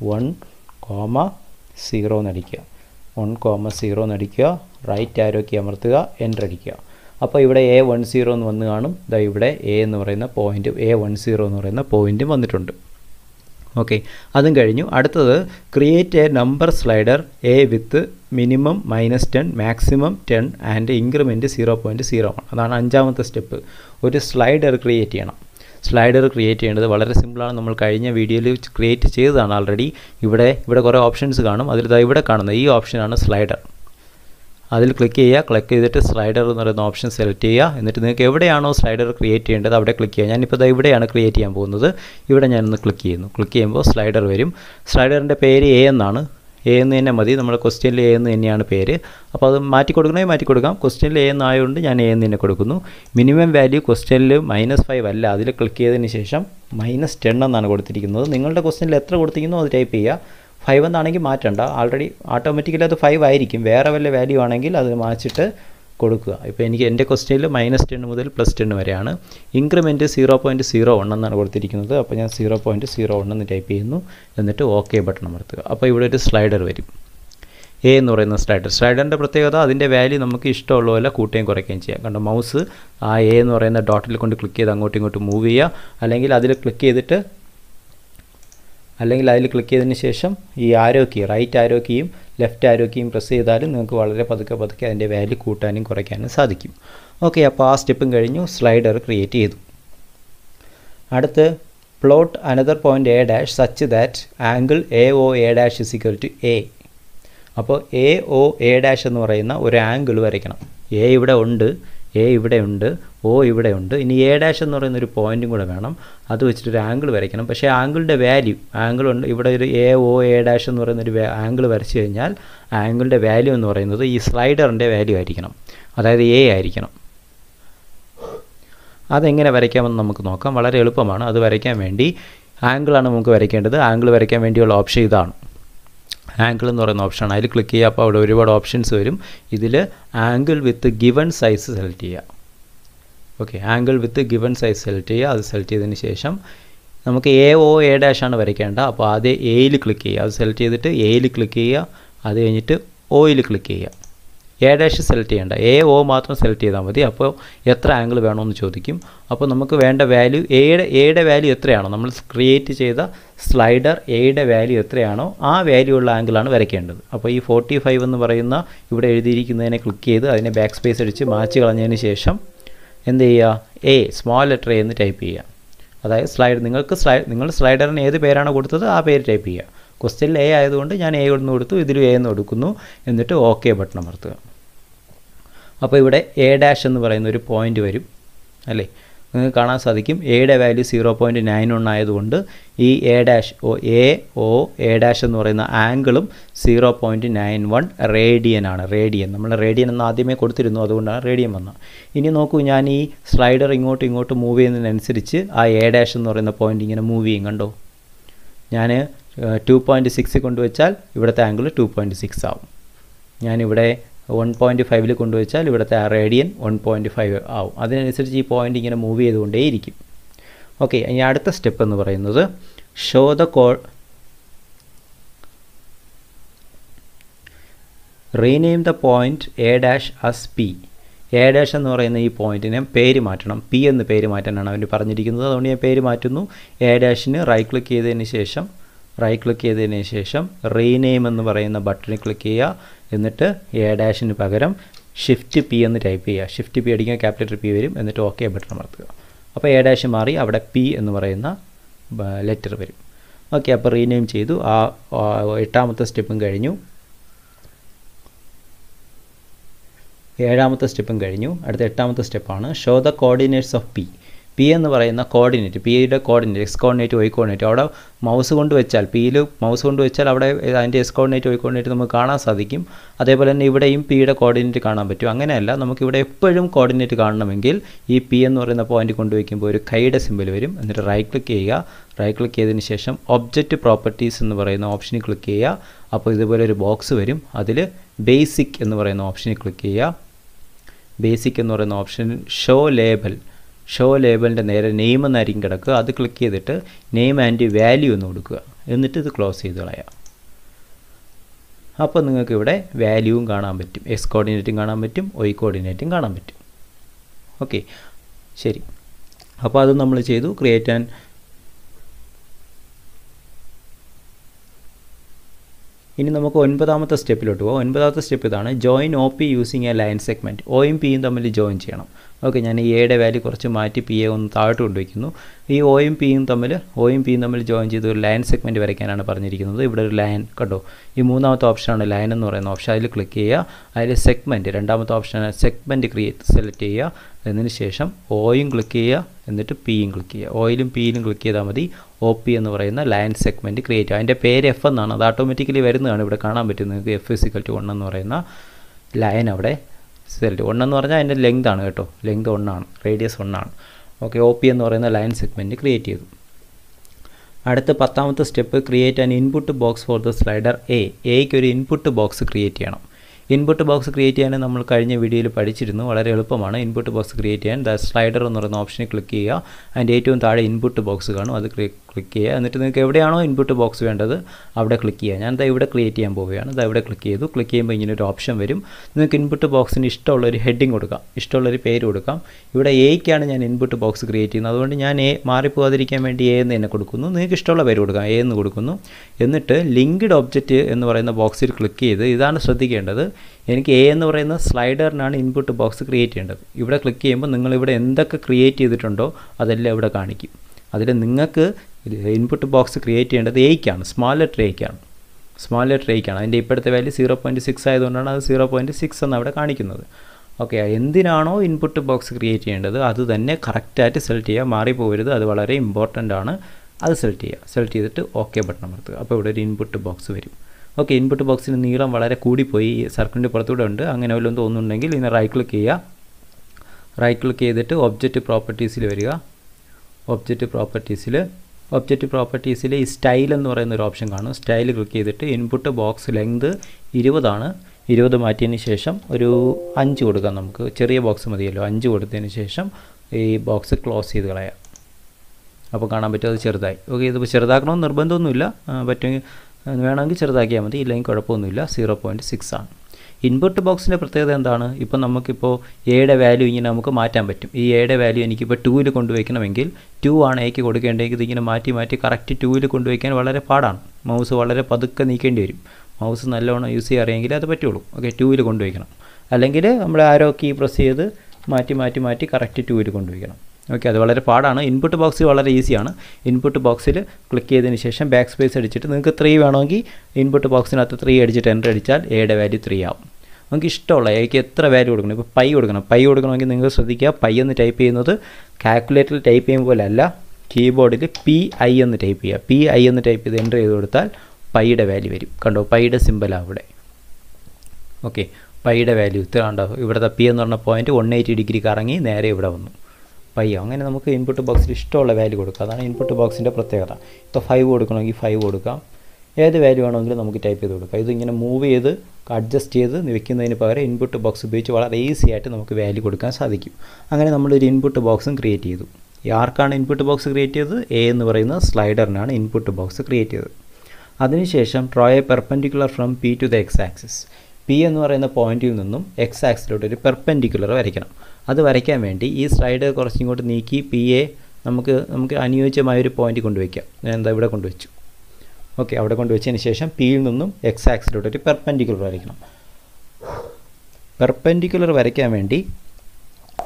1,0 എന്നടിക്കുക, 1,0 എന്നടിക്കുക, റൈറ്റ് ആരോ കീ അമർത്തുക, എൻ്റർ അടിക്കുക. അപ്പോൾ ഇവിടെ A10 എന്ന് വന്ന് കാണും. ദാ ഇവിടെ A എന്ന് പറയുന്ന പോയിൻ്റ്, A10 എന്ന് പറയുന്ന പോയിൻറ്റും വന്നിട്ടുണ്ട്. ഓക്കെ, അതും കഴിഞ്ഞു. അടുത്തത് create a number slider A with minimum -10, maximum 10 and increment 0.01. അതാണ് അഞ്ചാമത്തെ സ്റ്റെപ്പ്. ഒരു സ്ലൈഡർ ക്രിയേറ്റ് ചെയ്യണം. സ്ലൈഡർ ക്രിയേറ്റ് ചെയ്യേണ്ടത് വളരെ സിമ്പിളാണ്. നമ്മൾ കഴിഞ്ഞ വീഡിയോയിൽ ക്രിയേറ്റ് ചെയ്തതാണ് ആൾറെഡി. ഇവിടെ കുറേ ഓപ്ഷൻസ് കാണും. അതിൽ ഇവിടെ കാണുന്ന ഈ ഓപ്ഷനാണ് സ്ലൈഡർ. അതിൽ ക്ലിക്ക് ചെയ്യുക. ക്ലിക്ക് ചെയ്തിട്ട് സ്ലൈഡർ എന്ന് പറയുന്ന ഓപ്ഷൻ സെലക്ട് ചെയ്യുക. എന്നിട്ട് നിങ്ങൾക്ക് എവിടെയാണോ സ്ലൈഡർ ക്രിയേറ്റ് ചെയ്യേണ്ടത് അവിടെ ക്ലിക്ക് ചെയ്യുക. ഞാനിപ്പോൾ ഇവിടെയാണ് ക്രിയേറ്റ് ചെയ്യാൻ പോകുന്നത്. ഇവിടെ ഞാനൊന്ന് ക്ലിക്ക് ചെയ്യുന്നു. ക്ലിക്ക് ചെയ്യുമ്പോൾ സ്ലൈഡർ വരും. സ്ലൈഡറിൻ്റെ പേര് A എന്നാണ്. A എന്ന് തന്നെ മതി. നമ്മുടെ ക്വസ്റ്റ്യനിൽ A എന്ന് തന്നെയാണ് പേര്. അപ്പോൾ അത് മാറ്റി കൊടുക്കണമെങ്കിൽ മാറ്റി കൊടുക്കാം. ക്വസ്റ്റ്യനിൽ A എന്നായതുകൊണ്ട് ഞാൻ A എന്ന് തന്നെ കൊടുക്കുന്നു. മിനിമം വാല്യൂ ക്വസ്റ്റ്യനിൽ -5 അല്ല. അതിൽ ക്ലിക്ക് ചെയ്തതിന് ശേഷം -10 എന്നാണ് കൊടുത്തിരിക്കുന്നത്. നിങ്ങളുടെ ക്വസ്റ്റ്യനിൽ എത്ര കൊടുത്തിരിക്കുന്നോ അത് ടൈപ്പ് ചെയ്യുക. 5 എന്നാണെങ്കിൽ മാറ്റണ്ട, ഓൾറെഡി ഓട്ടോമാറ്റിക്കലി അത് 5 ആയിരിക്കും. വേറെ വല്ല വാല്യൂ ആണെങ്കിൽ അത് മാറ്റിയിട്ട് കൊടുക്കുക. ഇപ്പോൾ എൻ്റെ ക്വസ്റ്റ്യനിൽ -10 മുതൽ +10 വരെയാണ്. ഇൻക്രിമെൻറ്റ് 0.01 എന്നാണ് കൊടുത്തിരിക്കുന്നത്. അപ്പോൾ ഞാൻ 0.01 എന്ന് ടൈപ്പ് ചെയ്യുന്നു. എന്നിട്ട് ഓക്കെ ബട്ടൺ അമർത്തുക. അപ്പോൾ ഇവിടെ ഒരു സ്ലൈഡർ വരും, A എന്ന് പറയുന്ന സ്ലൈഡർ. സ്ലൈഡറിൻ്റെ പ്രത്യേകത അതിൻ്റെ വാല്യൂ നമുക്ക് ഇഷ്ടമുള്ള പോലെ കൂട്ടുകയും കുറയ്ക്കുകയും ചെയ്യാം. കണ്ടോ, മൗസ് ആ A എന്ന് പറയുന്ന ഡോട്ടിൽ കൊണ്ട് ക്ലിക്ക് ചെയ്ത് അങ്ങോട്ടും ഇങ്ങോട്ടും മൂവ് ചെയ്യുക. അല്ലെങ്കിൽ അതിൽ ക്ലിക്ക് ചെയ്തതിന് ശേഷം ഈ ആരോ കീ, റൈറ്റ് ആരോ കീയും ലെഫ്റ്റ് ആരോ കീയും പ്രസ് ചെയ്താലും നിങ്ങൾക്ക് വളരെ പതുക്കെ അതിൻ്റെ വാല്യൂ കൂട്ടാനും കുറയ്ക്കാനും സാധിക്കും. ഓക്കെ, അപ്പോൾ ആ സ്റ്റെപ്പും കഴിഞ്ഞു. സ്ലൈഡർ ക്രിയേറ്റ് ചെയ്തു. അടുത്ത് plot another point A' such that angle AOA' = A. അപ്പോൾ AOA' എന്ന് പറയുന്ന ഒരു ആംഗിൾ വരയ്ക്കണം. A ഇവിടെ ഉണ്ട്, A ഇവിടെ ഉണ്ട്, O ഇവിടെ ഉണ്ട്. ഇനി A' എന്ന് പറയുന്നൊരു പോയിൻറ്റും കൂടെ വേണം. അത് വെച്ചിട്ടൊരു ആംഗിൾ വരയ്ക്കണം. പക്ഷേ ആംഗിളിൻ്റെ വാല്യൂ, ആംഗിൾ ഉണ്ട് ഇവിടെ ഒരു AOA' എന്ന് പറയുന്നൊരു ആംഗിൾ വരച്ച് കഴിഞ്ഞാൽ ആംഗിളിൻ്റെ വാല്യൂ എന്ന് പറയുന്നത് ഈ സ്ലൈഡറിൻ്റെ വാല്യൂ ആയിരിക്കണം, അതായത് A ആയിരിക്കണം. അതെങ്ങനെ വരയ്ക്കാമെന്ന് നമുക്ക് നോക്കാം. വളരെ എളുപ്പമാണ്. അത് വരയ്ക്കാൻ വേണ്ടി ആംഗിളാണ് നമുക്ക് വരയ്ക്കേണ്ടത്. ആംഗിൾ വരയ്ക്കാൻ വേണ്ടിയുള്ള ഓപ്ഷൻ ഇതാണ്. ആംഗിൾ എന്ന് പറയുന്ന ഓപ്ഷനാണ്. അതിൽ ക്ലിക്ക് ചെയ്യുക. അപ്പോൾ അവിടെ ഒരുപാട് ഓപ്ഷൻസ് വരും. ഇതിൽ angle with given size select ചെയ്യുക. Okay, angle with given size select ചെയ്യുക. അത് സെലക്ട് ചെയ്തതിന് ശേഷം നമുക്ക് AOA' ആണ് വരയ്ക്കേണ്ട. അപ്പോൾ ആദ്യം Aയിൽ ക്ലിക്ക് ചെയ്യുക. അത് സെലക്ട് ചെയ്തിട്ട് Aയിൽ ക്ലിക്ക് ചെയ്യുക. അത് കഴിഞ്ഞിട്ട് Oയിൽ ക്ലിക്ക് ചെയ്യുക. A' സെലക്ട് ചെയ്യേണ്ട, AO മാത്രം സെലക്ട് ചെയ്താൽ മതി. അപ്പോൾ എത്ര ആംഗിൾ വേണമെന്ന് ചോദിക്കും. അപ്പോൾ നമുക്ക് വേണ്ട വാല്യൂ എയുടെ വാല്യൂ എത്രയാണോ, നമ്മൾ ക്രിയേറ്റ് ചെയ്ത സ്ലൈഡർ എയുടെ വാല്യൂ എത്രയാണോ ആ വാല്യൂ ഉള്ള ആംഗിളാണ് വരയ്ക്കേണ്ടത്. അപ്പോൾ ഈ 45 എന്ന് പറയുന്ന ഇവിടെ എഴുതിയിരിക്കുന്നതിനെ ക്ലിക്ക് ചെയ്ത് അതിനെ ബാക്ക് സ്പേസ് അടിച്ച് മാച്ച് കളഞ്ഞതിന് ശേഷം എന്ത് ചെയ്യുക, A സ്മോൾ ലെറ്റർ A എന്ന് ടൈപ്പ് ചെയ്യുക. അതായത് നിങ്ങൾ സ്ലൈഡറിന് ഏത് പേരാണോ കൊടുത്തത് ആ പേര് ടൈപ്പ് ചെയ്യുക. ക്വസ്റ്റ്യനിൽ A ആയതുകൊണ്ട് ഞാൻ A എന്ന് കൊടുത്തു, ഇതിലും A എന്ന് കൊടുക്കുന്നു. എന്നിട്ട് ഓക്കെ ബട്ടൺ അമർത്തുക. അപ്പോൾ ഇവിടെ A' എന്ന് പറയുന്ന ഒരു പോയിൻ്റ് വരും അല്ലേ, നിങ്ങൾക്ക് കാണാൻ സാധിക്കും. എയുടെ വാല്യൂ 0.91 ആയതുകൊണ്ട് ഈ A' എന്ന് പറയുന്ന ആംഗിളും 0.91 റേഡിയൻ ആണ്. നമ്മൾ റേഡിയൻ എന്ന് ആദ്യമേ കൊടുത്തിരുന്നു, അതുകൊണ്ടാണ് റേഡിയൻ വന്നത്. ഇനി നോക്കൂ, ഞാൻ ഈ സ്ലൈഡർ ഇങ്ങോട്ട് മൂവ് ചെയ്യുന്നതിനനുസരിച്ച് ആ A' എന്ന് പറയുന്ന പോയിൻ്റ് ഇങ്ങനെ മൂവ് ചെയ്യും. കണ്ടോ, ഞാൻ 2.6 കൊണ്ടുവച്ചാൽ ഇവിടുത്തെ ആംഗിൾ 2.6 ആവും. ഞാനിവിടെ 1.5 കൊണ്ടുവച്ചാൽ ഇവിടുത്തെ ആ റേഡിയൻ 1.5 ആവും. അതിനനുസരിച്ച് ഈ പോയിൻ്റ് ഇങ്ങനെ മൂവ് ചെയ്തുകൊണ്ടേയിരിക്കും. ഓക്കെ, ഇനി അടുത്ത സ്റ്റെപ്പ് എന്ന് പറയുന്നത് show the rename the point A' as P. A' എന്ന് പറയുന്ന ഈ പോയിൻറ്റിനെ പേര് മാറ്റണം. P എന്ന് പേര് മാറ്റാനാണ് അവർ പറഞ്ഞിരിക്കുന്നത്. അതുകൊണ്ട് ഞാൻ പേര് മാറ്റുന്നു. A' റൈറ്റ് ക്ലിക്ക് ചെയ്തതിന് ശേഷം റീനെയിം എന്ന് പറയുന്ന ബട്ടണിൽ ക്ലിക്ക് ചെയ്യുക. എന്നിട്ട് A' പകരം ഷിഫ്റ്റ് P എന്ന് ടൈപ്പ് ചെയ്യുക. ഷിഫ്റ്റ് P അടിക്കാൻ ക്യാപിറ്റൽ P വരും. എന്നിട്ട് ഓക്കെ ബട്ടൺ അമർത്തുക. അപ്പോൾ A' മാറി അവിടെ P എന്ന് പറയുന്ന ലെറ്റർ വരും. ഓക്കെ, അപ്പോൾ റീനെയിം ചെയ്തു. ആ 8ാമത്തെ സ്റ്റെപ്പും കഴിഞ്ഞു. 7ാമത്തെ സ്റ്റെപ്പും കഴിഞ്ഞു. അടുത്ത 8ാമത്തെ സ്റ്റെപ്പാണ് show the coordinates of P. P എന്ന് പറയുന്ന കോർഡിനേറ്റ്, പിയുടെ coordinate, X coordinate, Y coordinate, അവിടെ മൗസ് കൊണ്ട് വെച്ചാൽ, പിയിൽ മൗസ് കൊണ്ട് വെച്ചാൽ അവിടെ അതിൻ്റെ എക്സ് കോർഡിനേറ്റ്, വൈ കോർഡിനേറ്റ് നമുക്ക് കാണാൻ സാധിക്കും. അതേപോലെ തന്നെ ഇവിടെയും പിയുടെ കോർഡിനേറ്റ് കാണാൻ പറ്റും. അങ്ങനെയല്ല, നമുക്കിവിടെ എപ്പോഴും കോർഡിനേറ്റ് കാണണമെങ്കിൽ ഈ പി എന്ന് പറയുന്ന പോയിന്റ് കൊണ്ടുവയ്ക്കുമ്പോൾ ഒരു കൈയുടെ സിമ്പിൾ വരും. എന്നിട്ട് റൈറ്റ് ക്ലിക്ക് ചെയ്യുക. റൈറ്റ് ക്ലിക്ക് ചെയ്തതിന് ശേഷം ഒബ്ജക്റ്റ് പ്രോപ്പർട്ടീസ് എന്ന് പറയുന്ന ഓപ്ഷനിൽ ക്ലിക്ക് ചെയ്യുക. അപ്പോൾ ഇതുപോലെ ഒരു ബോക്സ് വരും. അതിൽ ബേസിക് എന്ന് പറയുന്ന ഓപ്ഷനിൽ ക്ലിക്ക് ചെയ്യുക. ബേസിക് എന്ന് പറയുന്ന ഓപ്ഷനിൽ ഷോ ലേബലിൻ്റെ നേരെ നെയിം എന്നായിരിക്കും കിടക്കുക. അത് ക്ലിക്ക് ചെയ്തിട്ട് നെയിം ആൻഡ് വാല്യൂ എന്ന് കൊടുക്കുക. എന്നിട്ട് ഇത് ക്ലോസ് ചെയ്ത് കളയാം. അപ്പോൾ നിങ്ങൾക്ക് ഇവിടെ വാല്യൂവും കാണാൻ പറ്റും, എക്സ് കോർഡിനേറ്റും കാണാൻ പറ്റും, വൈ കോർഡിനേറ്റും കാണാൻ പറ്റും. ഓക്കെ, ശരി. അപ്പോൾ അത് നമ്മൾ ചെയ്തു. ക്രിയേറ്റ് ആൻഡ് ഇനി നമുക്ക് 9ാമത്തെ സ്റ്റെപ്പിലോട്ട് പോകാം. 9ാമത്തെ സ്റ്റെപ്പ് ഇതാണ്, join O P using a line segment. ഒയും പിയും തമ്മിൽ ജോയിൻ ചെയ്യണം. ഓക്കെ, ഞാൻ ഈ എയുടെ വാല്യൂ കുറച്ച് മാറ്റി പി എ ഒന്ന് താഴോട്ട് കൊണ്ടുവയ്ക്കുന്നു. ഈ ഒയും പിയും തമ്മിൽ ജോയിൻ ചെയ്ത് ഒരു ലൈൻ സെഗ്മെൻറ്റ് വരയ്ക്കാനാണ് പറഞ്ഞിരിക്കുന്നത്. ഇവിടെ ഒരു ലൈൻ കണ്ടോ, ഈ 3ാമത്തെ ഓപ്ഷനാണ് ലൈൻ എന്ന് പറയുന്ന ഓപ്ഷൻ. അതിൽ ക്ലിക്ക് ചെയ്യുക. അതിൽ സെഗ്മെൻറ്റ് 2ാമത്തെ ഓപ്ഷനാണ് സെഗ്മെൻറ്റ് സെലക്ട് ചെയ്യുക. അതിന് ശേഷം ഒയും ക്ലിക്ക് ചെയ്യുക. എന്നിട്ട് പിയും ക്ലിക്ക് ചെയ്യുക. ഒയിലും പിയിലും ക്ലിക്ക് ചെയ്താൽ മതി. ഒ പി എന്ന് പറയുന്ന ലൈൻ സെഗ്മെൻറ്റ് ക്രിയേറ്റ് ചെയ്യുക. അതിൻ്റെ പേര് എഫ് എന്നാണ്. അത് ഓട്ടോമാറ്റിക്കലി വരുന്നതാണ്. ഇവിടെ കാണാൻ പറ്റും നിങ്ങൾക്ക് F=1 എന്ന് പറയുന്ന ലൈൻ അവിടെ സെലക്ട്. 1 എന്ന് പറഞ്ഞാൽ അതിൻ്റെ ലെങ്ത് ആണ് കേട്ടോ. ലെങ്ത് 1 ആണ്, റേഡിയസ് 1 ആണ്. ഓക്കെ, ഒ പി എന്ന് പറയുന്ന ലൈൻ സെഗ്മെൻറ്റ് ക്രിയേറ്റ് ചെയ്തു. അടുത്ത 10ാമത്തെ step, create an input box for the slider A. എയ്ക്ക് ഒരു ഇൻപുട്ട് ബോക്സ് ക്രിയേറ്റ് ചെയ്യണം. ഇൻപുട്ട് ബോക്സ് ക്രിയേറ്റ് ചെയ്യാൻ നമ്മൾ കഴിഞ്ഞ വീഡിയോയിൽ പഠിച്ചിരുന്നു. വളരെ എളുപ്പമാണ്. ഇൻപുട്ട് ബോക്സ് ക്രിയേറ്റ് ചെയ്യാൻ സ്ലൈഡർ എന്ന് പറയുന്ന ഓപ്ഷനിൽ ക്ലിക്ക് ചെയ്യുക. അതിൻ്റെ ഏറ്റവും താഴെ ഇൻപുട്ട് ബോക്സ് കാണും. അത് ക്ലിക്ക് ചെയ്യുക. എന്നിട്ട് നിങ്ങൾക്ക് എവിടെയാണോ ഇൻപുട്ട് ബോക്സ് വേണ്ടത് അവിടെ ക്ലിക്ക് ചെയ്യുക. ഞാൻ ഇവിടെ ക്രിയേറ്റ് ചെയ്യാൻ പോവുകയാണ്. ഇത് ഇവിടെ ക്ലിക്ക് ചെയ്തു. ക്ലിക്ക് ചെയ്യുമ്പോൾ ഇങ്ങനെ ഒരു ഓപ്ഷൻ വരും. നിങ്ങൾക്ക് ഇൻപുട്ട് ബോക്സിന് ഇഷ്ടമുള്ളൊരു ഹെഡിങ് കൊടുക്കാം, ഇഷ്ടമുള്ളൊരു പേര് കൊടുക്കാം. ഇവിടെ എയ്ക്കാണ് ഞാൻ ഇൻപുട്ട് ബോക്സ് ക്രിയേറ്റ് ചെയ്യുന്നത്. അതുകൊണ്ട് ഞാൻ മാറിപ്പോകാതിരിക്കാൻ വേണ്ടി എ എന്ന് തന്നെ കൊടുക്കുന്നു. നിങ്ങൾക്ക് ഇഷ്ടമുള്ള പേര് കൊടുക്കാം, എ എന്ന് കൊടുക്കുന്നു. എന്നിട്ട് ലിങ്ക്ഡ് ഒബ്ജക്റ്റ് എന്ന് പറയുന്ന ബോക്സിൽ ക്ലിക്ക് ചെയ്ത്, ഇതാണ് ശ്രദ്ധിക്കേണ്ടത്, എനിക്ക് എ എന്ന് പറയുന്ന സ്ലൈഡറിനാണ് ഇൻപുട്ട് ബോക്സ് ക്രിയേറ്റ് ചെയ്യേണ്ടത്. ഇവിടെ ക്ലിക്ക് ചെയ്യുമ്പോൾ നിങ്ങളിവിടെ എന്തൊക്കെ ക്രിയേറ്റ് ചെയ്തിട്ടുണ്ടോ അതെല്ലാം ഇവിടെ കാണിക്കും. അതിൽ നിങ്ങൾക്ക് ഇൻപുട്ട് ബോക്സ് ക്രിയേറ്റ് ചെയ്യേണ്ടത് എയ്ക്കാണ്, സ്മാൾ ലെറ്റർ എയ്ക്കാണ്. അതിൻ്റെ ഇപ്പോഴത്തെ വാല്യൂ 0.6 ആയതുകൊണ്ടാണ് അത് 0.6 എന്ന് അവിടെ കാണിക്കുന്നത്. ഓക്കെ, എന്തിനാണോ ഇൻപുട്ട് ബോക്സ് ക്രിയേറ്റ് ചെയ്യേണ്ടത് അത് തന്നെ കറക്റ്റായിട്ട് സെലക്ട് ചെയ്യുക, മാറിപ്പോകരുത്. അത് വളരെ ഇമ്പോർട്ടൻ്റ് ആണ്. അത് സെലക്ട് ചെയ്തിട്ട് ഓക്കെ ബട്ടൺ അമർത്തുക. അപ്പോൾ ഇവിടെ ഒരു ഇൻപുട്ട് ബോക്സ് വരും. ഓക്കെ, ഇൻപുട്ട് ബോക്സിന് നീളം വളരെ കൂടിപ്പോയി, സർക്കിളിൻ്റെ പുറത്തൂടെ ഉണ്ട്. അങ്ങനെ വല്ലതും തോന്നുന്നുണ്ടെങ്കിൽ ഇതിനെ റൈറ്റ് ക്ലിക്ക് ചെയ്യുക. റൈറ്റ് ക്ലിക്ക് ചെയ്തിട്ട് ഒബ്ജക്റ്റ് പ്രോപ്പർട്ടീസിൽ വരിക. ഒബ്ജക്റ്റ് പ്രോപ്പർട്ടീസിൽ ഈ സ്റ്റൈൽ എന്ന് പറയുന്ന ഒരു ഓപ്ഷൻ കാണും. സ്റ്റൈൽ ക്ലിക്ക് ചെയ്തിട്ട് ഇൻപുട്ട് ബോക്സ് ലെങ്ത് 20 ആണ്. 20 മാറ്റിയതിന് ശേഷം ഒരു 5 കൊടുക്കാം. നമുക്ക് ചെറിയ ബോക്സ് മതിയല്ലോ. 5 കൊടുത്തതിന് ശേഷം ഈ ബോക്സ് ക്ലോസ് ചെയ്ത് കളയാം. അപ്പോൾ കാണാൻ പറ്റും അത് ചെറുതായി. ഓക്കെ, ഇതിപ്പോൾ ചെറുതാക്കണമെന്ന് നിർബന്ധമൊന്നുമില്ല, പറ്റുമെങ്കിൽ വേണമെങ്കിൽ ചെറുതാക്കിയാൽ മതി, ഇല്ലെങ്കിൽ കുഴപ്പമൊന്നുമില്ല. 0.6 ആണ്. ഇൻപുട്ട് ബോക്സിൻ്റെ പ്രത്യേകത എന്താണ്? ഇപ്പം നമുക്കിപ്പോൾ എയുടെ വാല്യൂ ഇങ്ങനെ നമുക്ക് മാറ്റാൻ പറ്റും. ഈ എയുടെ വാല്യൂ എനിക്കിപ്പോൾ 2ൽ കൊണ്ടുവയ്ക്കണമെങ്കിൽ 2 ആണ് എയ്ക്ക് കൊടുക്കേണ്ടതെങ്കിൽ ഇതിങ്ങനെ മാറ്റി കറക്റ്റ് 2ൽ കൊണ്ടുവയ്ക്കാൻ വളരെ പാടാണ്. മൗസ് വളരെ പതുക്കെ നീക്കേണ്ടി വരും. മൗസ് നല്ലോണം യൂസ് ചെയ്യാൻ അറിയെങ്കിൽ അത് പറ്റുള്ളൂ. ഓക്കെ, 2ൽ കൊണ്ടുവയ്ക്കണം. അല്ലെങ്കിൽ നമ്മൾ ആരോ കീ പ്രസ് ചെയ്ത് മാറ്റി കറക്റ്റ് 2ൽ കൊണ്ടുവയ്ക്കണം. ഓക്കെ, അത് വളരെ പാടാണ്. ഇൻപുട്ട് ബോക്സ് വളരെ ഈസിയാണ്. ഇൻപുട്ട് ബോക്സിൽ ക്ലിക്ക് ചെയ്തതിന് ശേഷം ബാക്ക് സ്പേസ് അടിച്ചിട്ട് നിങ്ങൾക്ക് 3 വേണമെങ്കിൽ ഇൻപുട്ട് ബോക്സിനകത്ത് 3 അടിച്ചിട്ട് എൻ്റർ അടിച്ചാൽ എയുടെ വാല്യൂ 3 ആവും. നമുക്ക് ഇഷ്ടമുള്ള എയ്ക്ക് എത്ര വാല്യൂ കൊടുക്കണം. ഇപ്പോൾ പൈ കൊടുക്കണമെങ്കിൽ നിങ്ങൾ ശ്രദ്ധിക്കുക, പൈ എന്ന് ടൈപ്പ് ചെയ്യുന്നത് കാൽക്കുലേറ്ററിൽ ടൈപ്പ് ചെയ്യുമ്പോൾ പോലെ അല്ല, കീബോർഡിൽ PI എന്ന് ടൈപ്പ് ചെയ്യുക. PI എന്ന് ടൈപ്പ് ചെയ്ത് എൻ്റർ ചെയ്ത് കൊടുത്താൽ പൈയുടെ വാല്യൂ വരും. കണ്ടോ, പൈയുടെ സിമ്പലാണ് അവിടെ. ഓക്കെ, പൈയുടെ വാല്യൂ ഇത്ര കണ്ടോ. ഇവിടുത്തെ P എന്ന് പറഞ്ഞ പോയിൻറ്റ് 180 ഡിഗ്രി കറങ്ങി നേരെ ഇവിടെ വന്നു. പയ്യ അങ്ങനെ നമുക്ക് ഇൻപുട്ട് ബോക്സിൽ ഇഷ്ടമുള്ള വാല്യൂ കൊടുക്കാം. അതാണ് ഇൻപുട്ട് ബോക്സിൻ്റെ പ്രത്യേകത. ഇപ്പോൾ 5 കൊടുക്കണമെങ്കിൽ 5 കൊടുക്കാം. ഏത് വാല്യൂ വേണമെങ്കിലും നമുക്ക് ടൈപ്പ് ചെയ്ത് കൊടുക്കാം. ഇതിങ്ങനെ മൂവ് ചെയ്ത് അഡ്ജസ്റ്റ് ചെയ്ത് വെക്കുന്നതിന് പകരം ഇൻപുട്ട് ബോക്സ് ഉപയോഗിച്ച് വളരെ ഈസി ആയിട്ട് നമുക്ക് വാല്യൂ കൊടുക്കാൻ സാധിക്കും. അങ്ങനെ നമ്മളൊരു ഇൻപുട്ട് ബോക്സും ക്രിയേറ്റ് ചെയ്തു. ആർക്കാണ് ഇൻപുട്ട് ബോക്സ് ക്രിയേറ്റ് ചെയ്തത്? എ എന്ന് പറയുന്ന സ്ലൈഡറിനാണ് ഇൻപുട്ട് ബോക്സ് ക്രിയേറ്റ് ചെയ്തത്. അതിനുശേഷം draw a perpendicular from P to the X axis. P എന്ന് പറയുന്ന പോയിന്റിൽ നിന്നും X ആക്സിലോട്ട് ഒരു പെർപെൻഡിക്കുലർ വരയ്ക്കണം. അത് വരയ്ക്കാൻ വേണ്ടി ഈ സ്ലൈഡ് കുറച്ചിങ്ങോട്ട് നീക്കി PA നമുക്ക് അനുയോജ്യമായൊരു പോയിന്റ് കൊണ്ടുവയ്ക്കാം. ഞാൻ എന്താ ഇവിടെ കൊണ്ടുവച്ചു. ഓക്കെ, അവിടെ കൊണ്ടുവച്ചതിന് ശേഷം Pയിൽ നിന്നും X ആക്സിലോട്ട് ഒരു പെർപെൻഡിക്കുലർ വരയ്ക്കണം. പെർപെൻഡിക്കുലർ വരയ്ക്കാൻ വേണ്ടി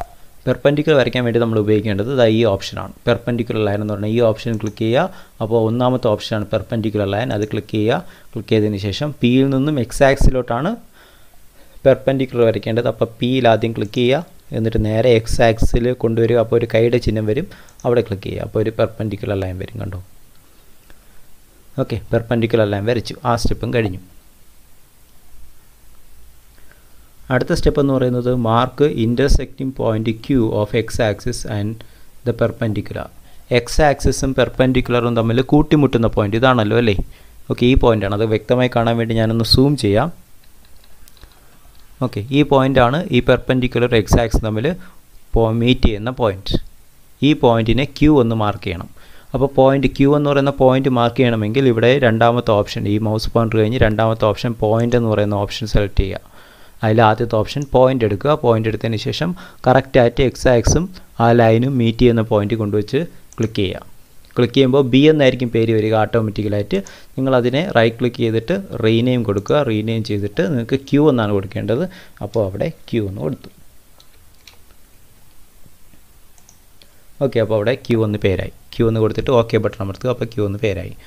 പെർപെൻഡിക്കുലർ വരയ്ക്കാൻ വേണ്ടി നമ്മൾ ഉപയോഗിക്കേണ്ടത് ഈ ഓപ്ഷനാണ്. പെർപെൻഡിക്കുലർ ലൈൻ എന്ന് പറഞ്ഞാൽ ഈ ഓപ്ഷൻ ക്ലിക്ക് ചെയ്യുക. അപ്പോൾ ഒന്നാമത്തെ ഓപ്ഷനാണ് പെർപെൻഡിക്കുലർ ലൈൻ, അത് ക്ലിക്ക് ചെയ്യുക. ക്ലിക്ക് ചെയ്തതിന് ശേഷം പിയിൽ നിന്നും എക്സ് ആക്സിലോട്ടാണ് പെർപെൻഡിക്കുലർ വരയ്ക്കേണ്ടത്. അപ്പോൾ പിയിൽ ആദ്യം ക്ലിക്ക് ചെയ്യുക, എന്നിട്ട് നേരെ എക്സ് ആക്സിൽ കൊണ്ടുവരിക. അപ്പോൾ ഒരു കൈയുടെ ചിഹ്നം വരും, അവിടെ ക്ലിക്ക് ചെയ്യുക. അപ്പോൾ ഒരു പെർപെൻഡിക്കുലർ ലൈൻ വരും, കണ്ടോ? ഓക്കെ, പെർപെൻഡിക്കുലർ ലൈൻ വരച്ചു. ആ സ്റ്റെപ്പും കഴിഞ്ഞു. അടുത്ത സ്റ്റെപ്പ് എന്ന് പറയുന്നത് mark intersecting point Q of X axis and the perpendicular. X ആക്സിസും പെർപെൻഡിക്കുലറും തമ്മിൽ കൂട്ടിമുട്ടുന്ന പോയിൻ്റ് ഇതാണല്ലോ അല്ലേ? ഓക്കെ, ഈ പോയിൻ്റാണ്. അത് വ്യക്തമായി കാണാൻ വേണ്ടി ഞാനൊന്ന് സൂം ചെയ്യാം. ഓക്കെ, ഈ പോയിൻ്റാണ് ഈ പെർപെൻഡിക്കുലർ എക്സ് ആക്സിസ് തമ്മിൽ മീറ്റ് ചെയ്യുന്ന പോയിൻ്റ്. ഈ പോയിൻറ്റിനെ ക്യൂ എന്ന് മാർക്ക് ചെയ്യണം. അപ്പോൾ പോയിൻ്റ് ക്യൂ എന്ന് പറയുന്ന പോയിൻ്റ് മാർക്ക് ചെയ്യണമെങ്കിൽ ഇവിടെ രണ്ടാമത്തെ ഓപ്ഷൻ, ഈ മൗസ് പോയിൻ്റർ കഴിഞ്ഞ് രണ്ടാമത്തെ ഓപ്ഷൻ പോയിൻ്റ് എന്ന് പറയുന്ന ഓപ്ഷൻ സെലക്ട് ചെയ്യുക. അതിൽ ആദ്യത്തെ ഓപ്ഷൻ പോയിൻ്റ് എടുക്കുക. പോയിൻ്റ് എടുത്തതിന് ശേഷം കറക്റ്റായിട്ട് എക്സ് ആക്സും ആ ലൈനും മീറ്റ് ചെയ്യുന്ന പോയിൻ്റ് കൊണ്ടുവച്ച് ക്ലിക്ക് ചെയ്യുക. ക്ലിക്ക് ചെയ്യുമ്പോൾ ബി എന്നായിരിക്കും പേര് വരിക ഓട്ടോമാറ്റിക്കലായിട്ട്. നിങ്ങളതിനെ റൈറ്റ് ക്ലിക്ക് ചെയ്തിട്ട് റീനെയിം കൊടുക്കുക. റീനെയിം ചെയ്തിട്ട് നിങ്ങൾക്ക് ക്യൂ എന്നാണ് കൊടുക്കേണ്ടത്. അപ്പോൾ അവിടെ ക്യൂ എന്ന് കൊടുത്തു. ഓക്കെ, അപ്പോൾ അവിടെ ക്യൂ എന്ന് പേരായി. ക്യൂ എന്ന് കൊടുത്തിട്ട് ഓക്കെ ബട്ടൺ അമർത്തുക. അപ്പോൾ ക്യൂ എന്ന് പേരായി.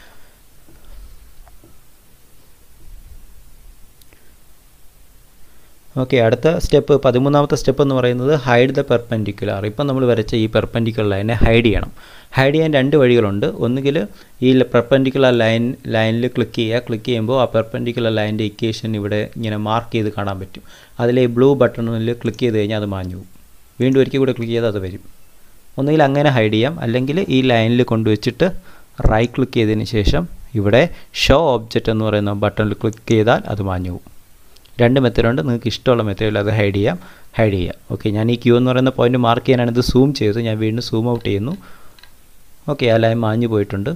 ഓക്കെ, അടുത്ത സ്റ്റെപ്പ് 13ാമത്തെ സ്റ്റെപ്പ് എന്ന് പറയുന്നത് ഹൈഡ് ദ പെർപെൻഡിക്കുലർ. ഇപ്പം നമ്മൾ വരച്ച ഈ പെർപെൻഡിക്കുലർ ലൈനെ ഹൈഡ് ചെയ്യണം. ഹൈഡ് ചെയ്യാൻ രണ്ട് വഴികളുണ്ട്. ഒന്നുകിൽ ഈ പെർപെൻഡിക്കുലർ ലൈനിൽ ക്ലിക്ക് ചെയ്യുക. ക്ലിക്ക് ചെയ്യുമ്പോൾ ആ പെർപെൻഡിക്കുലർ ലൈൻ്റെ ഇക്വേഷൻ ഇവിടെ ഇങ്ങനെ മാർക്ക് ചെയ്ത് കാണാൻ പറ്റും. അതിൽ ഈ ബ്ലൂ ബട്ടണിൽ ക്ലിക്ക് ചെയ്ത് കഴിഞ്ഞാൽ അത് മാഞ്ഞു പോകും. വീണ്ടും ഒരിക്കൽ കൂടെ ക്ലിക്ക് ചെയ്താൽ അത് വരും. ഒന്നുകിൽ അങ്ങനെ ഹൈഡ് ചെയ്യാം, അല്ലെങ്കിൽ ഈ ലൈനിൽ കൊണ്ടുവച്ചിട്ട് റൈറ്റ് ക്ലിക്ക് ചെയ്തതിന് ശേഷം ഇവിടെ ഷോ ഓബ്ജക്റ്റ് എന്ന് പറയുന്ന ബട്ടണിൽ ക്ലിക്ക് ചെയ്താൽ അത് മാഞ്ഞു പോകും. രണ്ട് മെത്തേഡുണ്ട്. നിങ്ങൾക്ക് ഇഷ്ടമുള്ള മെത്തേഡിൽ അത് ഹൈഡ് ചെയ്യാം. ഓക്കെ, ഞാൻ ഈ ക്യൂ എന്ന് പറയുന്ന പോയിന്റ് മാർക്ക് ചെയ്യാനാണ് ഇത് സൂം ചെയ്തത്. ഞാൻ വീണ്ടും സൂം ഔട്ട് ചെയ്യുന്നു. ഓക്കെ, ആ ലൈൻ മാഞ്ഞു പോയിട്ടുണ്ട്.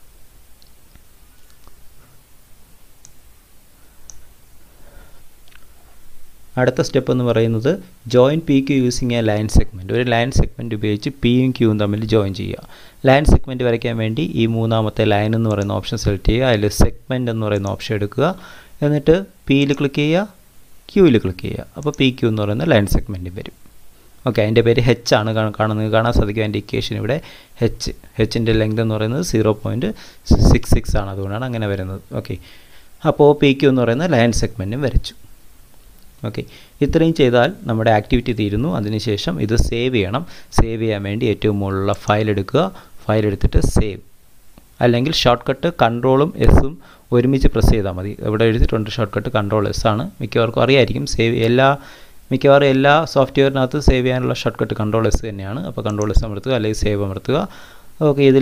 അടുത്ത സ്റ്റെപ്പ് എന്ന് പറയുന്നത് join P Q using a line segment. ഒരു ലൈൻ സെഗ്മെൻറ്റ് ഉപയോഗിച്ച് പിയും ക്യൂവും തമ്മിൽ ജോയിൻ ചെയ്യുക. ലൈൻ സെഗ്മെൻറ്റ് വരയ്ക്കാൻ വേണ്ടി ഈ മൂന്നാമത്തെ ലൈൻ എന്ന് പറയുന്ന ഓപ്ഷൻ സെലക്ട് ചെയ്യുക. അതിൽ സെഗ്മെൻറ്റ് എന്ന് പറയുന്ന ഓപ്ഷൻ എടുക്കുക. എന്നിട്ട് പിയിൽ ക്ലിക്ക് ചെയ്യുക, ക്യൂവിൽ ക്ലിക്ക് ചെയ്യുക. അപ്പോൾ പി ക്യൂ എന്ന് പറയുന്ന ലൈൻ സെഗ്മെൻറ്റ് വരും. ഓക്കെ, അതിൻ്റെ പേര് ഹെച്ച് ആണ്. കാണാൻ സാധിക്കും. അതിൻ്റെ ഇക്വേഷൻ ഇവിടെ ഹെച്ചിൻ്റെ ലെങ്ത് എന്ന് പറയുന്നത് 0.66 ആണ്. അതുകൊണ്ടാണ് അങ്ങനെ വരുന്നത്. ഓക്കെ, അപ്പോൾ പി ക്യൂ എന്ന് പറയുന്ന ലൈൻ സെഗ്മെൻറ്റും വരച്ചു. ഓക്കെ, ഇത്രയും ചെയ്താൽ നമ്മുടെ ആക്ടിവിറ്റി തീരുന്നു. അതിനുശേഷം ഇത് സേവ് ചെയ്യണം. സേവ് ചെയ്യാൻ വേണ്ടി ഏറ്റവും മുകളിലുള്ള ഫയൽ എടുക്കുക. ഫയൽ എടുത്തിട്ട് സേവ്, അല്ലെങ്കിൽ ഷോർട്ട് കട്ട് കൺട്രോളും എസും ഒരുമിച്ച് പ്രസ് ചെയ്താൽ മതി. ഇവിടെ എഴുതിയിട്ടുണ്ട് ഷോർട്ട് കട്ട് കൺട്രോൾ എസ് ആണ്. മിക്കവർക്കും അറിയായിരിക്കും. മിക്കവാറും എല്ലാ സോഫ്റ്റ്വെയറിനകത്ത് സേവ് ചെയ്യാനുള്ള ഷോർട്ട് കട്ട് കൺട്രോൾ എസ് തന്നെയാണ്. അപ്പോൾ കൺട്രോൾ എസ് അമർത്തുക, അല്ലെങ്കിൽ സേവ് അമർത്തുക. ഓക്കെ, ഇതിൽ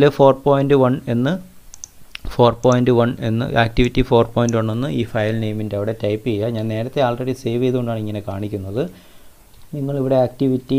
4.1 എന്ന് ആക്ടിവിറ്റി 4.1 എന്ന് ഈ ഫയൽ നെയിമിൻ്റെ അവിടെ ടൈപ്പ് ചെയ്യുക. ഞാൻ നേരത്തെ ആൾറെഡി സേവ് ചെയ്തുകൊണ്ടാണ് ഇങ്ങനെ കാണിക്കുന്നത്. നിങ്ങളിവിടെ ആക്ടിവിറ്റി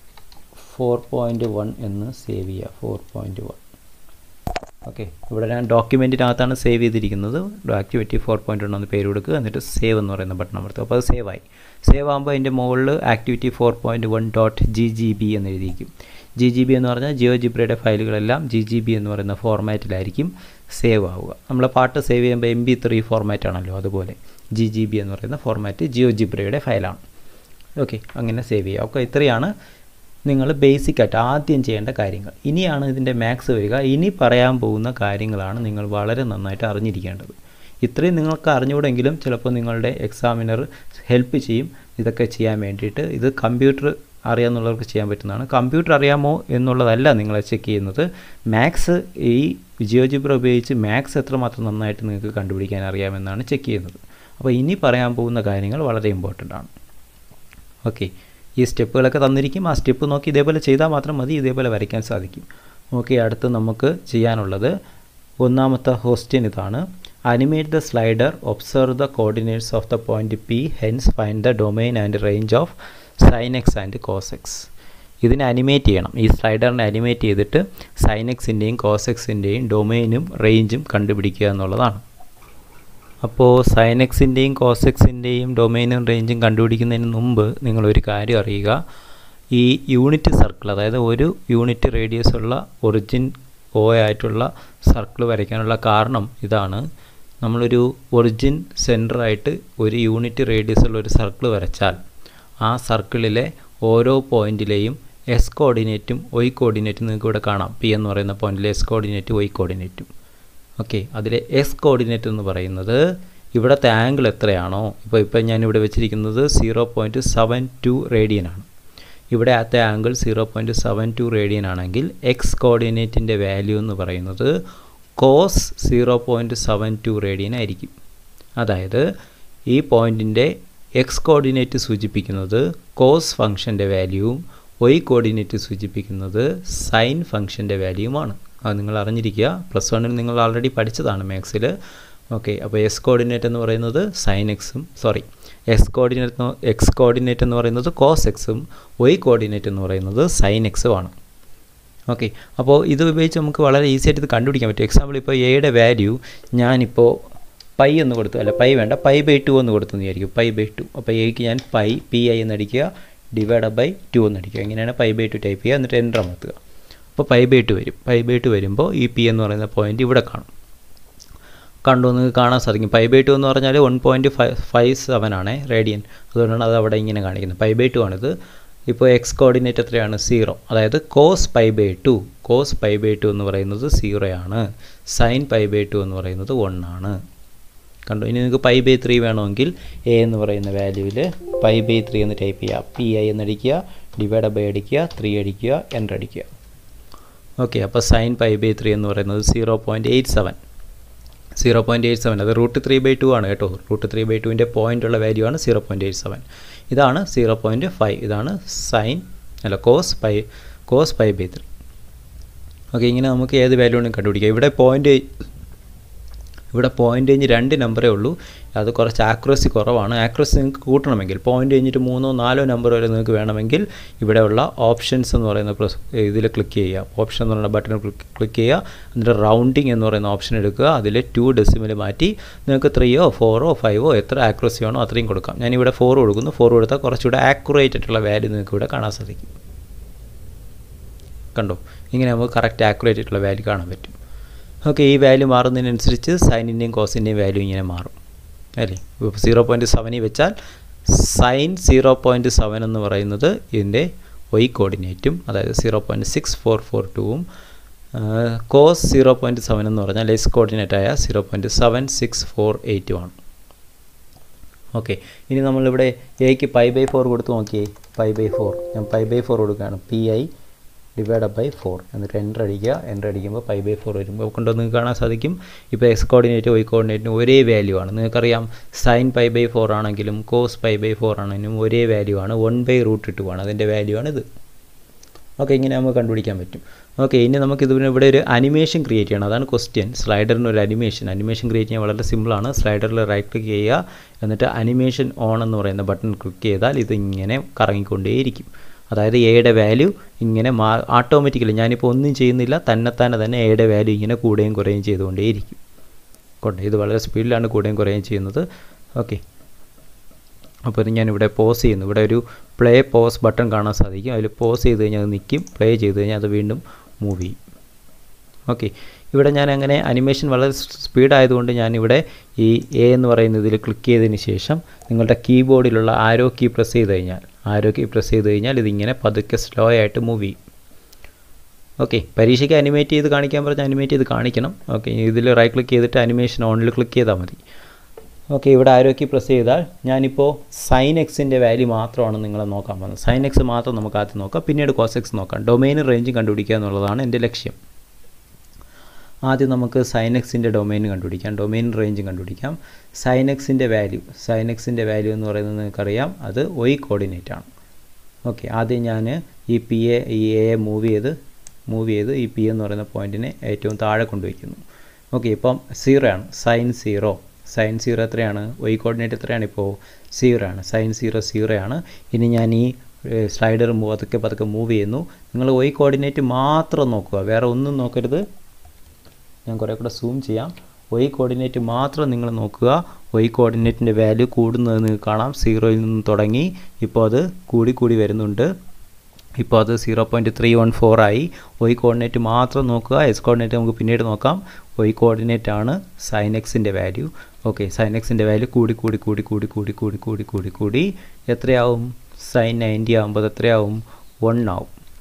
4.1 എന്ന് സേവ് ചെയ്യുക. 4.1. ഓക്കെ, ഇവിടെ ഞാൻ ഡോക്യുമെൻറ്റിനകത്താണ് സേവ് ചെയ്തിരിക്കുന്നത്. ആക്ടിവിറ്റി 4.1 എന്ന് പേര് കൊടുക്കുക. എന്നിട്ട് സേവ് എന്ന് പറയുന്ന ബട്ടൺ അമർത്തുക. അപ്പോൾ അത് സേവായി. സേവ് ആകുമ്പോൾ അതിൻ്റെ മുകളിൽ ആക്ടിവിറ്റി 4.1.ggb എന്ന് എഴുതിയിരിക്കും. GGB എന്ന് പറഞ്ഞാൽ ജിയോജിബ്രയുടെ ഫയലുകളെല്ലാം GGB എന്ന് പറയുന്ന ഫോർമാറ്റിലായിരിക്കും സേവ് ആവുക. നമ്മൾ പാട്ട് സേവ് ചെയ്യുമ്പോൾ MP3 ഫോർമാറ്റ് ആണല്ലോ, അതുപോലെ GGB എന്ന് പറയുന്ന ഫോർമാറ്റ് ജിയോജിബ്രയുടെ ഫയലാണ്. ഓക്കെ, അങ്ങനെ സേവ് ചെയ്യുക. ഓക്കെ, ഇത്രയാണ് നിങ്ങൾ ബേസിക്കായിട്ട് ആദ്യം ചെയ്യേണ്ട കാര്യങ്ങൾ. ഇനിയാണ് ഇതിൻ്റെ മാത്സ് വരിക. ഇനി പറയാൻ പോകുന്ന കാര്യങ്ങളാണ് നിങ്ങൾ വളരെ നന്നായിട്ട് അറിഞ്ഞിരിക്കേണ്ടത്. ഇത്രയും നിങ്ങൾക്ക് അറിഞ്ഞുകൂടെങ്കിലും ചിലപ്പോൾ നിങ്ങളുടെ എക്സാമിനർ ഹെൽപ്പ് ചെയ്യും ഇതൊക്കെ ചെയ്യാൻ വേണ്ടിയിട്ട്. ഇത് കമ്പ്യൂട്ടർ അറിയാമെന്നുള്ളവർക്ക് ചെയ്യാൻ പറ്റുന്നതാണ്. കമ്പ്യൂട്ടർ അറിയാമോ എന്നുള്ളതല്ല നിങ്ങളെ ചെക്ക് ചെയ്യുന്നത്. മാത്സ്, ഈ ജിയോജിബ്ര ഉപയോഗിച്ച് മാത്സ് എത്രമാത്രം നന്നായിട്ട് നിങ്ങൾക്ക് കണ്ടുപിടിക്കാൻ അറിയാമെന്നാണ് ചെക്ക് ചെയ്യുന്നത്. അപ്പോൾ ഇനി പറയാൻ പോകുന്ന കാര്യങ്ങൾ വളരെ ഇമ്പോർട്ടൻ്റ് ആണ്. ഓക്കെ, ഈ സ്റ്റെപ്പുകളൊക്കെ തന്നിരിക്കും. ആ സ്റ്റെപ്പ് നോക്കി ഇതേപോലെ ചെയ്താൽ മാത്രം മതി, ഇതേപോലെ വരയ്ക്കാൻ സാധിക്കും. ഓക്കെ, അടുത്ത് നമുക്ക് ചെയ്യാനുള്ളത് ഒന്നാമത്തെ ക്വസ്റ്റ്യൻ ഇതാണ്. Animate the slider, observe the coordinates of the point P, hence find the domain and range of sine x and cos x. ഇതിനെ അനിമേറ്റ് ചെയ്യണം. ഈ സ്ലൈഡറിനെ അനിമേറ്റ് ചെയ്തിട്ട് സൈൻ എക്സിൻ്റെയും കോസ് എക്സിൻ്റെയും ഡൊമൈനും റേഞ്ചും കണ്ടുപിടിക്കുക എന്നുള്ളതാണ്. അപ്പോൾ സൈൻ എക്സിൻ്റെയും കോസ് എക്സിൻ്റെയും ഡൊമൈനും റേഞ്ചും കണ്ടുപിടിക്കുന്നതിന് മുമ്പ് നിങ്ങളൊരു കാര്യം അറിയുക. ഈ യൂണിറ്റ് സർക്കിൾ, അതായത് ഒരു യൂണിറ്റ് റേഡിയസ് ഉള്ള ഒറിജിൻ O ആയിട്ടുള്ള സർക്കിൾ വരയ്ക്കാനുള്ള കാരണം ഇതാണ്. നമ്മളൊരു ഒറിജിൻ സെൻറ്ററായിട്ട് ഒരു യൂണിറ്റ് റേഡിയസ് ഉള്ള ഒരു സർക്കിൾ വരച്ചാൽ ആ സർക്കിളിലെ ഓരോ പോയിൻറ്റിലെയും എസ് കോർഡിനേറ്റും വൈ കോർഡിനേറ്റും നിങ്ങൾക്ക് ഇവിടെ കാണാം. പി എന്ന് പറയുന്ന പോയിന്റിൽ എസ് കോർഡിനേറ്റ് വൈ കോർഡിനേറ്റും. ഓക്കെ, അതിലെ എസ് കോർഡിനേറ്റ് എന്ന് പറയുന്നത് ഇവിടുത്തെ ആംഗിൾ എത്രയാണോ, ഇപ്പോൾ ഞാനിവിടെ വെച്ചിരിക്കുന്നത് 0.72 റേഡിയനാണ്. ഇവിടെ അത്തെ ആംഗിൾ 0.72 റേഡിയൻ ആണെങ്കിൽ എക്സ് കോർഡിനേറ്റിൻ്റെ വാല്യൂ എന്ന് പറയുന്നത് കോസ് 0.72 റേഡിയൻ ആയിരിക്കും. അതായത് ഈ പോയിൻറ്റിൻ്റെ എക്സ് കോർഡിനേറ്റ് സൂചിപ്പിക്കുന്നത് കോസ് ഫംഗ്ഷൻ്റെ വാല്യൂവും വൈ കോർഡിനേറ്റ് സൂചിപ്പിക്കുന്നത് സൈൻ ഫംഗ്ഷൻ്റെ വാല്യൂവുമാണ്. അത് നിങ്ങൾ അറിഞ്ഞിരിക്കുക. +1 നിങ്ങൾ ആൾറെഡി പഠിച്ചതാണ് മാത്സിൽ. ഓക്കെ, അപ്പോൾ എസ് കോർഡിനേറ്റ് എന്ന് പറയുന്നത് സൈൻ എക്സും എക്സ് കോർഡിനേറ്റ് എന്ന് പറയുന്നത് കോസ് എക്സും വൈ കോർഡിനേറ്റ് എന്ന് പറയുന്നത് സൈൻ എക്സും ആണ്. ഓക്കെ, അപ്പോൾ ഇത് ഉപയോഗിച്ച് നമുക്ക് വളരെ ഈസി ആയിട്ട് ഇത് കണ്ടുപിടിക്കാൻ പറ്റും. എക്സാമ്പിൾ ഇപ്പോൾ എയുടെ വാല്യൂ ഞാനിപ്പോൾ പൈ എന്ന് കൊടുത്തു, അല്ല പൈ വേണ്ട, π/2 എന്ന് കൊടുത്തു എന്ന് വിചാരിക്കും. π/2. അപ്പോൾ എക്ക് ഞാൻ pi എന്നടിക്കുക, /2 എന്നടിക്കുക. എങ്ങനെയാണ് π/2 ടൈപ്പ് ചെയ്യുക, എന്നിട്ട് എൻ്റർ അമർത്തുക. അപ്പോൾ π/2 വരും. π/2 വരുമ്പോൾ ഈ പി എന്ന് പറയുന്ന പോയിൻ്റ് ഇവിടെ കാണും. കണ്ടു നിങ്ങൾക്ക് കാണാൻ സാധിക്കും. π/2 എന്ന് പറഞ്ഞാൽ 1.57 ആണ് റേഡിയൻ. അതുകൊണ്ടാണ് അത് അവിടെ ഇങ്ങനെ കാണിക്കുന്നത്. π/2 ആണിത്. ഇപ്പോൾ എക്സ് കോർഡിനേറ്റ് എത്രയാണ്? 0. അതായത് കോസ് π/2 എന്ന് പറയുന്നത് 0 ആണ്. സൈൻ π/2 എന്ന് പറയുന്നത് 1 ആണ്. കണ്ടു. ഇനി നിങ്ങൾക്ക് π/3 വേണമെങ്കിൽ എ എന്ന് പറയുന്ന വാല്യൂവിൽ π/3 എന്ന് ടൈപ്പ് ചെയ്യുക. pi എന്നടിക്കുക, /3 അടിക്കുക, എൻ്റർ അടിക്കുക. ഓക്കെ, അപ്പോൾ സൈൻ π/3 എന്ന് പറയുന്നത് 0.87. അത് √3/2 ആണ് കേട്ടോ. √3/2ൻ്റെ പോയിൻ്റുള്ള വാല്യൂ ആണ് 0.87. ഇതാണ് 0.5. ഇതാണ് കോസ് π/3. ഓക്കെ, ഇങ്ങനെ നമുക്ക് ഏത് വാല്യൂ വേണമെങ്കിലും കണ്ടുപിടിക്കാം. ഇവിടെ പോയിൻ്റ് കഴിഞ്ഞ് 2 നമ്പറേ ഉള്ളൂ. അത് കുറച്ച് ആക്യുറസി കുറവാണ്. ആക്യുറസി നിങ്ങൾക്ക് കൂട്ടണമെങ്കിൽ പോയിൻ്റ് കഴിഞ്ഞിട്ട് 3 or 4 നമ്പർ വരെ നിങ്ങൾക്ക് വേണമെങ്കിൽ ഇവിടെയുള്ള ഓപ്ഷൻസ് എന്ന് പറയുന്ന ഇതിൽ ക്ലിക്ക് ചെയ്യുക. ഓപ്ഷൻ എന്ന് പറയുന്ന ബട്ടൺ ക്ലിക്ക് ചെയ്യുക. എന്നിട്ട് റൗണ്ടിങ് എന്ന് പറയുന്ന ഓപ്ഷൻ എടുക്കുക. അതിൽ 2 ഡെസിമൽ മാറ്റി നിങ്ങൾക്ക് 3 or 4 or 5 എത്ര ആക്യുറസി ആണോ അത്രയും കൊടുക്കാം. ഞാനിവിടെ 4 കൊടുക്കുന്നു. 4 കൊടുത്താൽ കുറച്ചുകൂടെ ആക്യുറേറ്റ് ആയിട്ടുള്ള വാല്യൂ നിങ്ങൾക്ക് ഇവിടെ കാണാൻ സാധിക്കും. കണ്ടോ, ഇങ്ങനെ നമുക്ക് കറക്റ്റ് ആക്യുറേറ്റ് ആയിട്ടുള്ള വാല്യൂ കാണാൻ പറ്റും. ഓക്കെ, ഈ വാല്യൂ മാറുന്നതിനനുസരിച്ച് സൈനിൻ്റെയും കോസിൻ്റെയും വാല്യൂ ഇങ്ങനെ മാറും അല്ലേ. ഇപ്പോൾ 0.7 വെച്ചാൽ സൈൻ 0.7 എന്ന് പറയുന്നത് ഇതിൻ്റെ വൈ കോർഡിനേറ്റും, അതായത് 0.6442ഉം കോസ് 0.7 എന്ന് പറഞ്ഞാൽ എസ് കോർഡിനേറ്റായ 0.7648ഉമാണ്. ഓക്കെ, ഇനി നമ്മളിവിടെ എക്ക് π/4 കൊടുത്ത് നോക്കിയേ. π/4 ഞാൻ π/4 കൊടുക്കുകയാണ്. pi/4 എന്നിട്ട് എൻ്റർ അടിക്കുമ്പോൾ π/4 വരുമ്പോൾ കൊണ്ടോ നിങ്ങൾക്ക് കാണാൻ സാധിക്കും. ഇപ്പോൾ എക്സ് കോർഡിനേറ്റ് വൈ കോർഡിനേറ്റിന് ഒരേ വാല്യൂ ആണ്. നിങ്ങൾക്കറിയാം സൈൻ π/4 ആണെങ്കിലും കോസ് π/4 ആണെങ്കിലും ഒരേ വാല്യൂ ആണ്. 1/√2 ആണ് അതിൻ്റെ വാല്യൂ ആണ് ഇത്. ഓക്കെ, ഇങ്ങനെ നമുക്ക് കണ്ടുപിടിക്കാൻ പറ്റും. ഓക്കെ, ഇനി നമുക്ക് ഇവിടെ ഒരു അനിമേഷൻ ക്രിയേറ്റ് ചെയ്യണം. അതാണ് ക്വസ്റ്റ്യൻ. സ്ലൈഡറിന് ഒരു അനിമേഷൻ ക്രിയേറ്റ് ചെയ്യാൻ വളരെ സിമ്പിളാണ്. സ്ലൈഡറിൽ റൈറ്റ് ക്ലിക്ക് ചെയ്യുക, എന്നിട്ട് അനിമേഷൻ ഓൺ എന്ന് പറയുന്ന ബട്ടൺ ക്ലിക്ക് ചെയ്താൽ ഇത് ഇങ്ങനെ കറങ്ങിക്കൊണ്ടേയിരിക്കും. അതായത് എയുടെ വാല്യൂ ഇങ്ങനെ ഓട്ടോമാറ്റിക്കലി, ഞാനിപ്പോൾ ഒന്നും ചെയ്യുന്നില്ല, തന്നെ എയുടെ വാല്യൂ ഇങ്ങനെ കൂടുകയും കുറയുകയും ചെയ്തുകൊണ്ടേയിരിക്കും. ഇത് വളരെ സ്പീഡിലാണ് കൂടുകയും കുറയുകയും ചെയ്യുന്നത്. ഓക്കെ, അപ്പോൾ ഞാനിവിടെ പോസ് ചെയ്യുന്നു. ഇവിടെ ഒരു പ്ലേ പോസ് ബട്ടൺ കാണാൻ സാധിക്കും. അതിൽ പോസ് ചെയ്ത് കഴിഞ്ഞാൽ അത് നിൽക്കും. പ്ലേ ചെയ്ത് കഴിഞ്ഞാൽ അത് വീണ്ടും മൂവ് ചെയ്യും. ഓക്കെ, ഇവിടെ ഞാൻ അങ്ങനെ അനിമേഷൻ വളരെ സ്പീഡായതുകൊണ്ട് ഞാനിവിടെ ഈ എ എന്ന് പറയുന്ന ഇതിൽ ക്ലിക്ക് ചെയ്തതിന് ശേഷം നിങ്ങളുടെ കീബോർഡിലുള്ള ആരോ കീ പ്രസ് ചെയ്ത് കഴിഞ്ഞാൽ ഇതിങ്ങനെ പതുക്കെ സ്ലോ ആയിട്ട് മൂവ് ചെയ്യും. ഓക്കെ, പരീക്ഷയ്ക്ക് അനിമേറ്റ് ചെയ്ത് കാണിക്കാൻ പറഞ്ഞാൽ അനിമേറ്റ് ചെയ്ത് കാണിക്കണം. ഓക്കെ, ഇതിൽ റൈറ്റ് ക്ലിക്ക് ചെയ്തിട്ട് അനിമേഷൻ ഓണിൽ ക്ലിക്ക് ചെയ്താൽ മതി. ഓക്കെ, ഇവിടെ ആരോ കീ പ്രസ് ചെയ്താൽ ഞാനിപ്പോൾ സൈൻ എക്സിൻ്റെ വാല്യൂ മാത്രമാണ് നിങ്ങളെ നോക്കാൻ പോകുന്നത്. സൈൻ എക്സ് മാത്രം നമുക്ക് ആദ്യം നോക്കാം, പിന്നീട് കോസ് എക്സ് നോക്കാം. ഡൊമൈനും റേഞ്ചും കണ്ടുപിടിക്കുക എന്നുള്ളതാണ് എൻ്റെ ലക്ഷ്യം. ആദ്യം നമുക്ക് സൈൻ എക്സിൻ്റെ ഡൊമൈൻ കണ്ടുപിടിക്കാം, ഡൊമൈൻ റേഞ്ചും കണ്ടുപിടിക്കാം. സൈൻ എക്സിൻ്റെ വാല്യൂ എന്ന് പറയുന്നത് നിങ്ങൾക്കറിയാം, അത് വൈ കോർഡിനേറ്റ് ആണ്. ഓക്കെ, ആദ്യം ഞാൻ ഈ എ മൂവ് ചെയ്ത് ഈ പി എന്ന് പറയുന്ന പോയിൻറ്റിനെ ഏറ്റവും താഴെ കൊണ്ടുവയ്ക്കുന്നു. ഓക്കെ, ഇപ്പം 0 ആണ്. സൈൻ 0 എത്രയാണ്? വൈ കോർഡിനേറ്റ് എത്രയാണ്? ഇപ്പോൾ 0 ആണ്. സൈൻ 0 ആണ്. ഇനി ഞാൻ ഈ സ്ലൈഡർ പതുക്കെ മൂവ് ചെയ്യുന്നു. നിങ്ങൾ വൈ കോർഡിനേറ്റ് മാത്രം നോക്കുക, വേറെ ഒന്നും നോക്കരുത്. ഞാൻ കുറേ കൂടെ സൂം ചെയ്യാം. വൈ കോർഡിനേറ്റ് മാത്രം നിങ്ങൾ നോക്കുക. വൈ കോർഡിനേറ്റിൻ്റെ വാല്യൂ കൂടുന്നത് നിങ്ങൾക്ക് കാണാം. 0യിൽ നിന്ന് തുടങ്ങി ഇപ്പോൾ അത് കൂടി വരുന്നുണ്ട്. ഇപ്പോൾ അത് 0.314 ആയി. വൈ കോർഡിനേറ്റ് മാത്രം നോക്കുക. എസ് കോർഡിനേറ്റ് നമുക്ക് പിന്നീട് നോക്കാം. വൈ കോർഡിനേറ്റ് ആണ് സൈൻ എക്സിൻ്റെ വാല്യൂ. ഓക്കെ, സൈൻ എക്സിൻ്റെ വാല്യൂ കൂടി എത്രയാവും? സൈൻ 90 ആകുമ്പോൾ എത്രയാവും? 1 ആവും.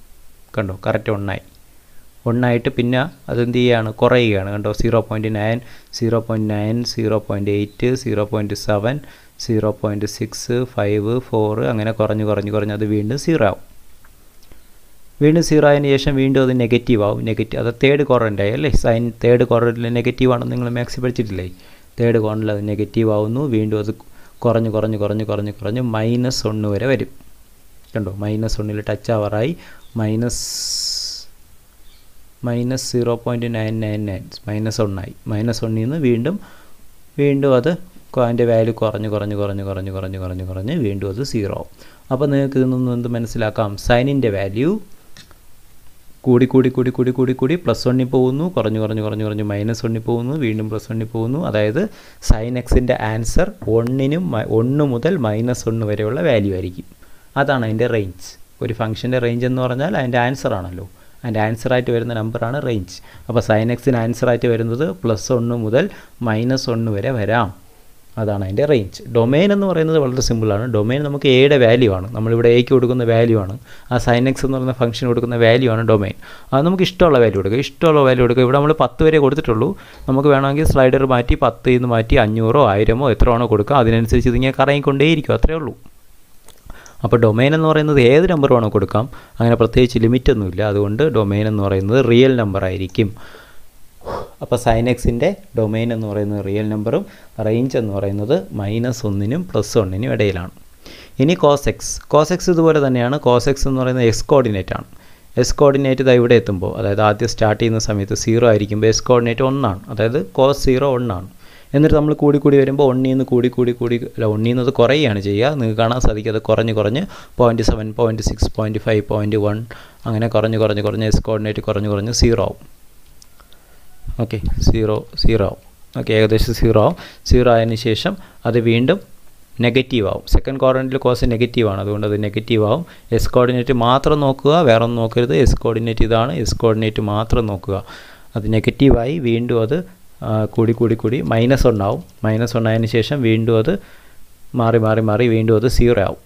കണ്ടോ കറക്റ്റ് 1 ആയി. 1 ആയിട്ട് പിന്നെ അതെന്ത് ചെയ്യുകയാണ്, കുറയുകയാണ്. കണ്ടോ 0.9, 0.9, 0.8, 0.7, 0.6, 5, 4 അങ്ങനെ കുറഞ്ഞ് അത് വീണ്ടും 0 ആവും. വീണ്ടും 0 ആയതിനു ശേഷം വീണ്ടും അത് നെഗറ്റീവ് ആവും. അത് തേർഡ് ക്വാഡ്രൻ്റ് ആയി അല്ലേ. സൈൻ തേർഡ് ക്വാഡ്രൻറ്റിൽ നെഗറ്റീവ് ആണെന്ന് നിങ്ങൾ മാത്സ് പഠിച്ചിട്ടില്ലേ. തേർഡ് ക്വാഡ്രൻറ്റിൽ അത് നെഗറ്റീവ് ആവുന്നു. വീണ്ടും അത് കുറഞ്ഞ് -1 വരെ വരും. കണ്ടോ -1ൽ ടച്ച് ആവാറായി. -0.999 -1 ആയി. -1ൽ നിന്ന് വീണ്ടും അത് അതിൻ്റെ വാല്യൂ കുറഞ്ഞ് വീണ്ടും അത് 0 ആവും. അപ്പോൾ നിങ്ങൾക്ക് ഇതിൽ നിന്നും എന്ത് മനസ്സിലാക്കാം, സൈനിൻ്റെ വാല്യൂ കൂടി +1ൽ പോകുന്നു, കുറഞ്ഞ് -1ൽ പോകുന്നു, വീണ്ടും +1ൽ പോകുന്നു. അതായത് സൈൻ എക്സിൻ്റെ ആൻസർ 1 മുതൽ -1 വരെയുള്ള വാല്യൂ ആയിരിക്കും. അതാണ് അതിൻ്റെ റേഞ്ച്. ഒരു ഫംഗ്ഷൻ്റെ റേഞ്ച് എന്ന് പറഞ്ഞാൽ അതിൻ്റെ ആൻസർ ആണല്ലോ. അതിൻ്റെ ആൻസറായിട്ട് വരുന്ന നമ്പറാണ് റേഞ്ച്. അപ്പോൾ സൈൻ എക്സിന് ആൻസറായിട്ട് വരുന്നത് +1 മുതൽ -1 വരെ വരാം. അതാണ് അതിൻ്റെ റേഞ്ച്. ഡൊമെയിൻ എന്ന് പറയുന്നത് വളരെ സിമ്പിളാണ്. ഡൊമെയിൻ നമുക്ക് എയുടെ വാല്യൂ ആണ്. നമ്മളിവിടെ എക്ക് കൊടുക്കുന്ന വാല്യൂ ആണ്. ആ സൈൻ എക്സ് എന്ന് പറയുന്ന ഫംഗ്ഷൻ കൊടുക്കുന്ന വാല്യൂ ആണ് ഡൊമെയിൻ. അത് നമുക്ക് ഇഷ്ടമുള്ള വാല്യൂ കൊടുക്കുക. ഇവിടെ നമ്മൾ 10 വരെ കൊടുത്തിട്ടുള്ളൂ. നമുക്ക് വേണമെങ്കിൽ സ്ലൈഡർ മാറ്റി 10 നിന്ന് മാറ്റി 500 1000 എത്ര ആണോ കൊടുക്കുക, അതിനനുസരിച്ച് ഇതിങ്ങനെ കറങ്ങിക്കൊണ്ടേയിരിക്കും. അത്രയേ ഉള്ളൂ. അപ്പോൾ ഡൊമെയിൻ എന്ന് പറയുന്നത് ഏത് നമ്പർ വേണോ കൊടുക്കാം. അങ്ങനെ പ്രത്യേകിച്ച് ലിമിറ്റൊന്നുമില്ല. അതുകൊണ്ട് ഡൊമെയിൻ എന്ന് പറയുന്നത് റിയൽ നമ്പർ ആയിരിക്കും. അപ്പോൾ സൈൻ എക്സിൻ്റെ ഡൊമെയിൻ എന്ന് പറയുന്നത് റിയൽ നമ്പറും റേഞ്ച് എന്ന് പറയുന്നത് -1നും +1നും ഇടയിലാണ്. ഇനി കോസ് എക്സ് ഇതുപോലെ തന്നെയാണ്. കോസ് എക്സ് എന്ന് പറയുന്നത് എക്സ് കോർഡിനേറ്റ് ആണ്. എസ് കോർഡിനേറ്റ് ഇതാ ഇവിടെ എത്തുമ്പോൾ, അതായത് ആദ്യം സ്റ്റാർട്ട് ചെയ്യുന്ന സമയത്ത് 0 ആയിരിക്കുമ്പോൾ എസ് കോർഡിനേറ്റ് 1 ആണ്. അതായത് കോസ് 0 1 ആണ്. എന്നിട്ട് നമ്മൾ കൂടി വരുമ്പോൾ 1ൽ നിന്ന് കൂടി 1ൽ നിന്ന് അത് കുറയുകയാണ് ചെയ്യുക. നിങ്ങൾക്ക് കാണാൻ സാധിക്കും അത് കുറഞ്ഞ് 0.7, 0.6, 0.5, 0.1 അങ്ങനെ കുറഞ്ഞ് എസ് കോർഡിനേറ്റ് കുറഞ്ഞ് 0 ആവും. ഓക്കെ 0 ആവും. ഓക്കെ ഏകദേശം 0 ആവും. 0 ആയതിനു ശേഷം അത് വീണ്ടും നെഗറ്റീവ് ആവും. സെക്കൻഡ് ക്വാഡ്രൻറ്റിൽ കോസ് നെഗറ്റീവ് ആണ്. അതുകൊണ്ട് അത് നെഗറ്റീവ് ആവും. എസ് കോർഡിനേറ്റ് മാത്രം നോക്കുക, വേറെ ഒന്നും നോക്കരുത്. എസ് കോർഡിനേറ്റ് ഇതാണ്. എസ് കോർഡിനേറ്റ് മാത്രം നോക്കുക. അത് നെഗറ്റീവായി വീണ്ടും അത് കൂടി -1 ആവും. -1 ആയതിനു ശേഷം വീണ്ടും അത് മാറി വീണ്ടും അത് 0 ആവും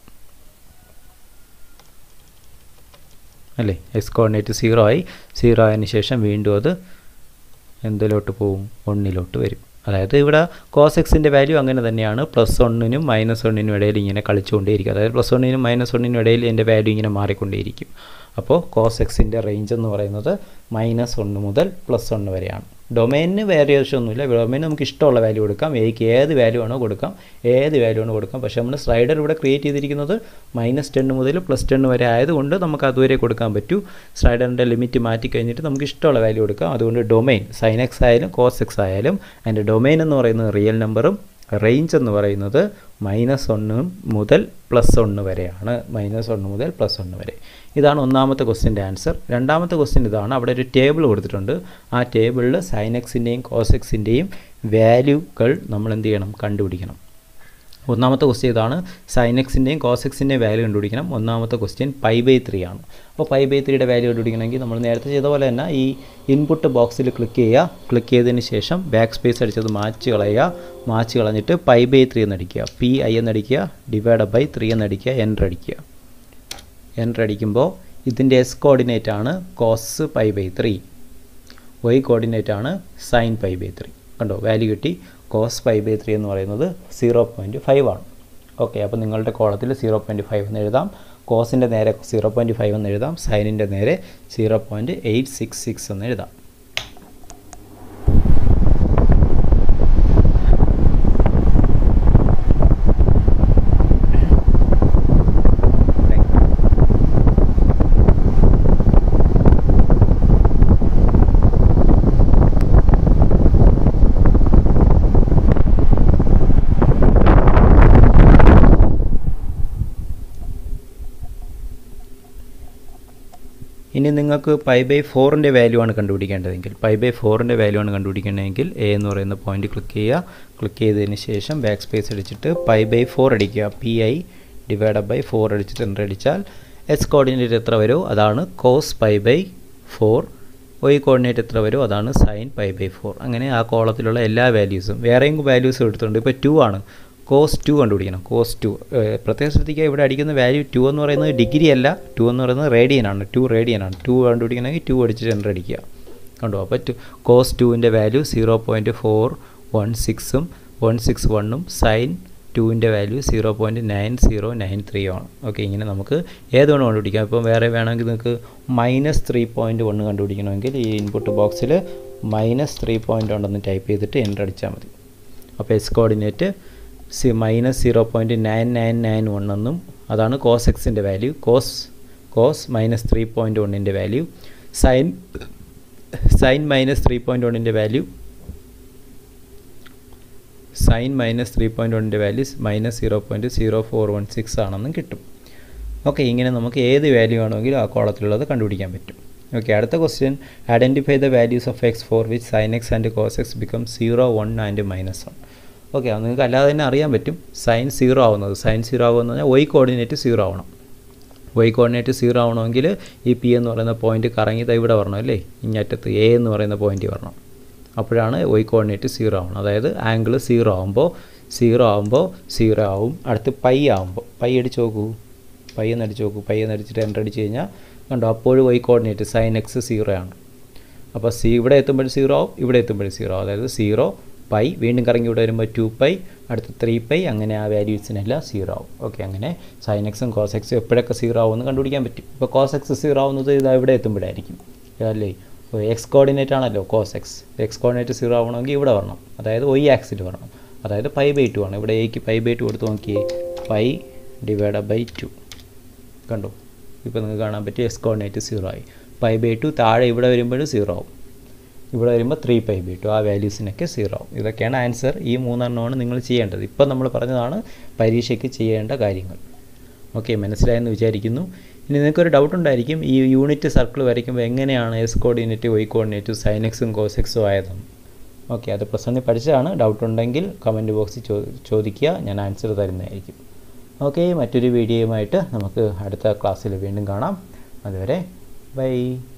അല്ലേ. എസ് കോർഡിനേറ്റ് 0 ആയി. 0 ആയതിനു ശേഷം വീണ്ടും അത് എന്തിലോട്ട് പോവും, 1ലോട്ട് വരും. അതായത് ഇവിടെ കോസ് എക്സിൻ്റെ വാല്യൂ അങ്ങനെ തന്നെയാണ്. +1നും -1നും ഇടയിൽ ഇങ്ങനെ കളിച്ചുകൊണ്ടേയിരിക്കും. അതായത് +1നും -1നും ഇടയിൽ എൻ്റെ വാല്യൂ ഇങ്ങനെ മാറിക്കൊണ്ടേയിരിക്കും. അപ്പോൾ കോസ് എക്സിൻ്റെ റേഞ്ച് എന്ന് പറയുന്നത് -1 മുതൽ +1 വരെയാണ്. ഡൊമെയിനിന് വേരിയേഷൻ ഒന്നുമില്ല. ഡൊമെയിൻ നമുക്ക് ഇഷ്ടമുള്ള വാല്യൂ കൊടുക്കാം. എക്ക് ഏത് വാല്യൂ ആണോ കൊടുക്കാം. പക്ഷേ നമ്മൾ സ്ലൈഡർ ഇവിടെ ക്രിയേറ്റ് ചെയ്തിരിക്കുന്നത് -10 മുതൽ +10 വരെ ആയതുകൊണ്ട് നമുക്ക് അതുവരെ കൊടുക്കാൻ പറ്റൂ. സ്ലൈഡറിൻ്റെ ലിമിറ്റ് മാറ്റി കഴിഞ്ഞിട്ട് നമുക്ക് ഇഷ്ടമുള്ള വാല്യൂ കൊടുക്കാം. അതുകൊണ്ട് ഡൊമെയിൻ സൈൻ എക്സ് ആയാലും കോസ് എക്സ് ആയാലും അതിൻ്റെ ഡൊമെയിൻ എന്ന് പറയുന്നത് റിയൽ നമ്പറും റേഞ്ച് എന്ന് പറയുന്നത് -1 മുതൽ +1 വരെയാണ്. -1 മുതൽ +1 വരെ. ഇതാണ് ഒന്നാമത്തെ ക്വസ്റ്റ്യൻ്റെ ആൻസർ. രണ്ടാമത്തെ ക്വസ്റ്റ്യൻ ഇതാണ്. അവിടെ ഒരു ടേബിൾ കൊടുത്തിട്ടുണ്ട്. ആ ടേബിളിൽ സൈൻ എക്സിൻ്റെയും കോസ് എക്സിൻ്റെയും വാല്യൂകൾ നമ്മൾ എന്ത് ചെയ്യണം, കണ്ടുപിടിക്കണം. ഒന്നാമത്തെ ക്വസ്റ്റ്യൻ ഇതാണ്. സൈൻ എക്സിൻ്റെയും കോസ് എക്സിൻ്റെയും വാല്യൂ കണ്ടുപിടിക്കണം. ഒന്നാമത്തെ ക്വസ്റ്റ്യൻ π/3 ആണ്. അപ്പോൾ π/3യുടെ വാല്യൂ കണ്ടുപിടിക്കണമെങ്കിൽ നമ്മൾ നേരത്തെ ചെയ്ത പോലെ തന്നെ ഈ ഇൻപുട്ട് ബോക്സിൽ ക്ലിക്ക് ചെയ്യുക. ക്ലിക്ക് ചെയ്തതിന് ശേഷം ബാക്ക് സ്പേസ് അടിച്ചത് മാച്ച് കളഞ്ഞിട്ട് π/3 എന്നടിക്കുക. PI എന്നടിക്കുക, /3 എന്നടിക്കുക, എൻ്റർ അടിക്കുമ്പോൾ ഇതിൻ്റെ എസ് കോർഡിനേറ്റ് ആണ് കോസ് π/3, y കോർഡിനേറ്റ് ആണ് സൈൻ π/3. കണ്ടോ വാല്യൂ കിട്ടി. കോസ് π/3 എന്ന് പറയുന്നത് 0.5 ആണ്. ഓക്കെ, അപ്പോൾ നിങ്ങളുടെ കോളത്തിൽ 0.5 എന്ന് എഴുതാം. കോസിൻ്റെ നേരെ 0.5 എന്ന് എഴുതാം. സൈനിൻ്റെ നേരെ 0.866 എന്ന് എഴുതാം. ഇനി നിങ്ങൾക്ക് π/4ൻ്റെ വാല്യൂ ആണ് കണ്ടുപിടിക്കേണ്ടതെങ്കിൽ എ എന്ന് പറയുന്ന പോയിന്റ് ക്ലിക്ക് ചെയ്തതിന് ശേഷം ബാക്ക് സ്പേസ് അടിച്ചിട്ട് π/4 അടിക്കുക. PI/4 അടിച്ചിട്ട് എൻ്റർ അടിച്ചാൽ എസ് കോർഡിനേറ്റ് എത്ര വരുമോ അതാണ് കോസ് π/4, y കോർഡിനേറ്റ് എത്ര വരുമോ അതാണ് സൈൻ π/4. അങ്ങനെ ആ കോളത്തിലുള്ള എല്ലാ വാല്യൂസും വേറെയും വാല്യൂസും എടുത്തിട്ടുണ്ട്. ഇപ്പോൾ 2 ആണ്. കോസ് 2 കണ്ടുപിടിക്കണം. കോസ് 2 പ്രത്യേകം ശ്രദ്ധിക്കുക, ഇവിടെ അടിക്കുന്ന വാല്യൂ 2 എന്ന് പറയുന്നത് ഡിഗ്രി അല്ല, 2 എന്ന് പറയുന്നത് റേഡിയനാണ്. 2 റേഡിയനാണ്. 2 കണ്ടുപിടിക്കണമെങ്കിൽ 2 അടിച്ചിട്ട് എൻ്റർ അടിക്കുക. കണ്ടോ? അപ്പോൾ കോസ് 2ൻ്റെ വാല്യൂ 0.416ഉം 161ഉം സൈൻ 2ൻ്റെ വാല്യൂ 0.9093 ആണ്. ഓക്കെ, ഇങ്ങനെ നമുക്ക് ഏത് വേണം കണ്ടുപിടിക്കാം. ഇപ്പം വേറെ വേണമെങ്കിൽ നിങ്ങൾക്ക് -3.1 കണ്ടുപിടിക്കണമെങ്കിൽ ഈ ഇൻപുട്ട് ബോക്സിൽ -3.1 ഉണ്ടെന്ന് ടൈപ്പ് ചെയ്തിട്ട് എൻ്റർ അടിച്ചാൽ മതി. അപ്പോൾ എസ് കോർഡിനേറ്റ് -0.9991 എന്നും അതാണ് കോസ് എക്സിൻ്റെ വാല്യൂ. കോസ് -3.1ൻ്റെ വാല്യൂ, സൈൻ -3.1ൻ്റെ വാല്യൂ -0.0416 ആണെന്നും കിട്ടും. ഓക്കെ, ഇങ്ങനെ നമുക്ക് ഏത് വാല്യൂ ആണെങ്കിലും ആ കോളത്തിലുള്ളത് കണ്ടുപിടിക്കാൻ പറ്റും. ഓക്കെ, അടുത്ത question, identify the values of x for which sine x and cos x become 0, 1 and -1. Okay, അത് നിങ്ങൾക്ക് അല്ലാതെ തന്നെ അറിയാൻ പറ്റും. സൈൻ 0 ആവുന്നത് പറഞ്ഞാൽ y കോർഡിനേറ്റ് 0 ആവണം. y കോർഡിനേറ്റ് 0 ആവണമെങ്കിൽ ഈ പി എന്ന് പറയുന്ന പോയിന്റ് കറങ്ങി ഇവിടെ വരണം അല്ലേ, ഇങ്ങറ്റത്ത് എ എന്ന് പറയുന്ന പോയിന്റ് വരണം. അപ്പോഴാണ് y കോർഡിനേറ്റ് 0 ആവണം. അതായത് ആംഗിൾ 0 ആവുമ്പോൾ 0 ആവും. അടുത്ത് പൈ ആവുമ്പോൾ പൈ അടിച്ച് നോക്കൂ, പൈ എന്നടിച്ചിട്ട് എൻ്റർ അടിച്ച് കഴിഞ്ഞാൽ കണ്ടോ, അപ്പോഴും y കോർഡിനേറ്റ് സൈൻ എക്സ് 0 ആണ്. അപ്പോൾ ഇവിടെ എത്തുമ്പോൾ 0 ആവും, ഇവിടെ എത്തുമ്പോൾ 0 ആവും. അതായത് 0 പൈ, വീണ്ടും കറങ്ങി ഇവിടെ വരുമ്പോൾ 2π, അടുത്ത് 3π, അങ്ങനെ ആ വാല്യൂസിനെല്ലാം 0 ആവും. ഓക്കെ, അങ്ങനെ സൈൻ എക്സും കോസ് എക്സും എപ്പോഴൊക്കെ 0 ആവുമെന്ന് കണ്ടുപിടിക്കാൻ പറ്റും. ഇപ്പോൾ കോസ് എക്സ് 0 ആവുന്നത് ഇതാ ഇവിടെ എത്തുമ്പോഴായിരിക്കും അല്ലേ. എക്സ് കോർഡിനേറ്റ് ആണല്ലോ കോസ് എക്സ്. എക്സ് കോർഡിനേറ്റ് 0 ആവണമെങ്കിൽ ഇവിടെ വരണം, അതായത് y ആക്സിൽ വരണം. അതായത് π/2 ആണ്. ഇവിടെ എക്ക് π/2 കൊടുത്ത് നോക്കിയേ, π/2. കണ്ടോ, ഇപ്പോൾ നിങ്ങൾക്ക് കാണാൻ പറ്റും എക്സ് കോർഡിനേറ്റ് 0 ആയി. π/2 താഴെ ഇവിടെ വരുമ്പോഴും 0 ആവും, ഇവിടെ വരുമ്പോൾ 3π/2, ആ വാല്യൂസിനൊക്കെ 0 ആവും. ഇതൊക്കെയാണ് ആൻസർ. ഈ 3 എണ്ണമാണ് നിങ്ങൾ ചെയ്യേണ്ടത്. ഇപ്പം നമ്മൾ പറഞ്ഞതാണ് പരീക്ഷയ്ക്ക് ചെയ്യേണ്ട കാര്യങ്ങൾ. ഓക്കെ, മനസ്സിലായെന്ന് വിചാരിക്കുന്നു. ഇനി നിങ്ങൾക്കൊരു ഡൗട്ട് ഉണ്ടായിരിക്കും, ഈ യൂണിറ്റ് സർക്കിൾ വരയ്ക്കുമ്പോൾ എങ്ങനെയാണ് x coordinate y coordinate sine എക്സും കോസ് എക്സും ആയതെന്ന്. ഓക്കെ, അത് പ്രസന്റ് പഠിച്ചതാണ്. ഡൗട്ട് ഉണ്ടെങ്കിൽ കമൻറ്റ് ബോക്സിൽ ചോദിക്കുക, ഞാൻ ആൻസർ തരുന്നതായിരിക്കും. ഓക്കെ, മറ്റൊരു വീഡിയോയുമായിട്ട് നമുക്ക് അടുത്ത ക്ലാസ്സിൽ വീണ്ടും കാണാം. അതുവരെ ബൈ.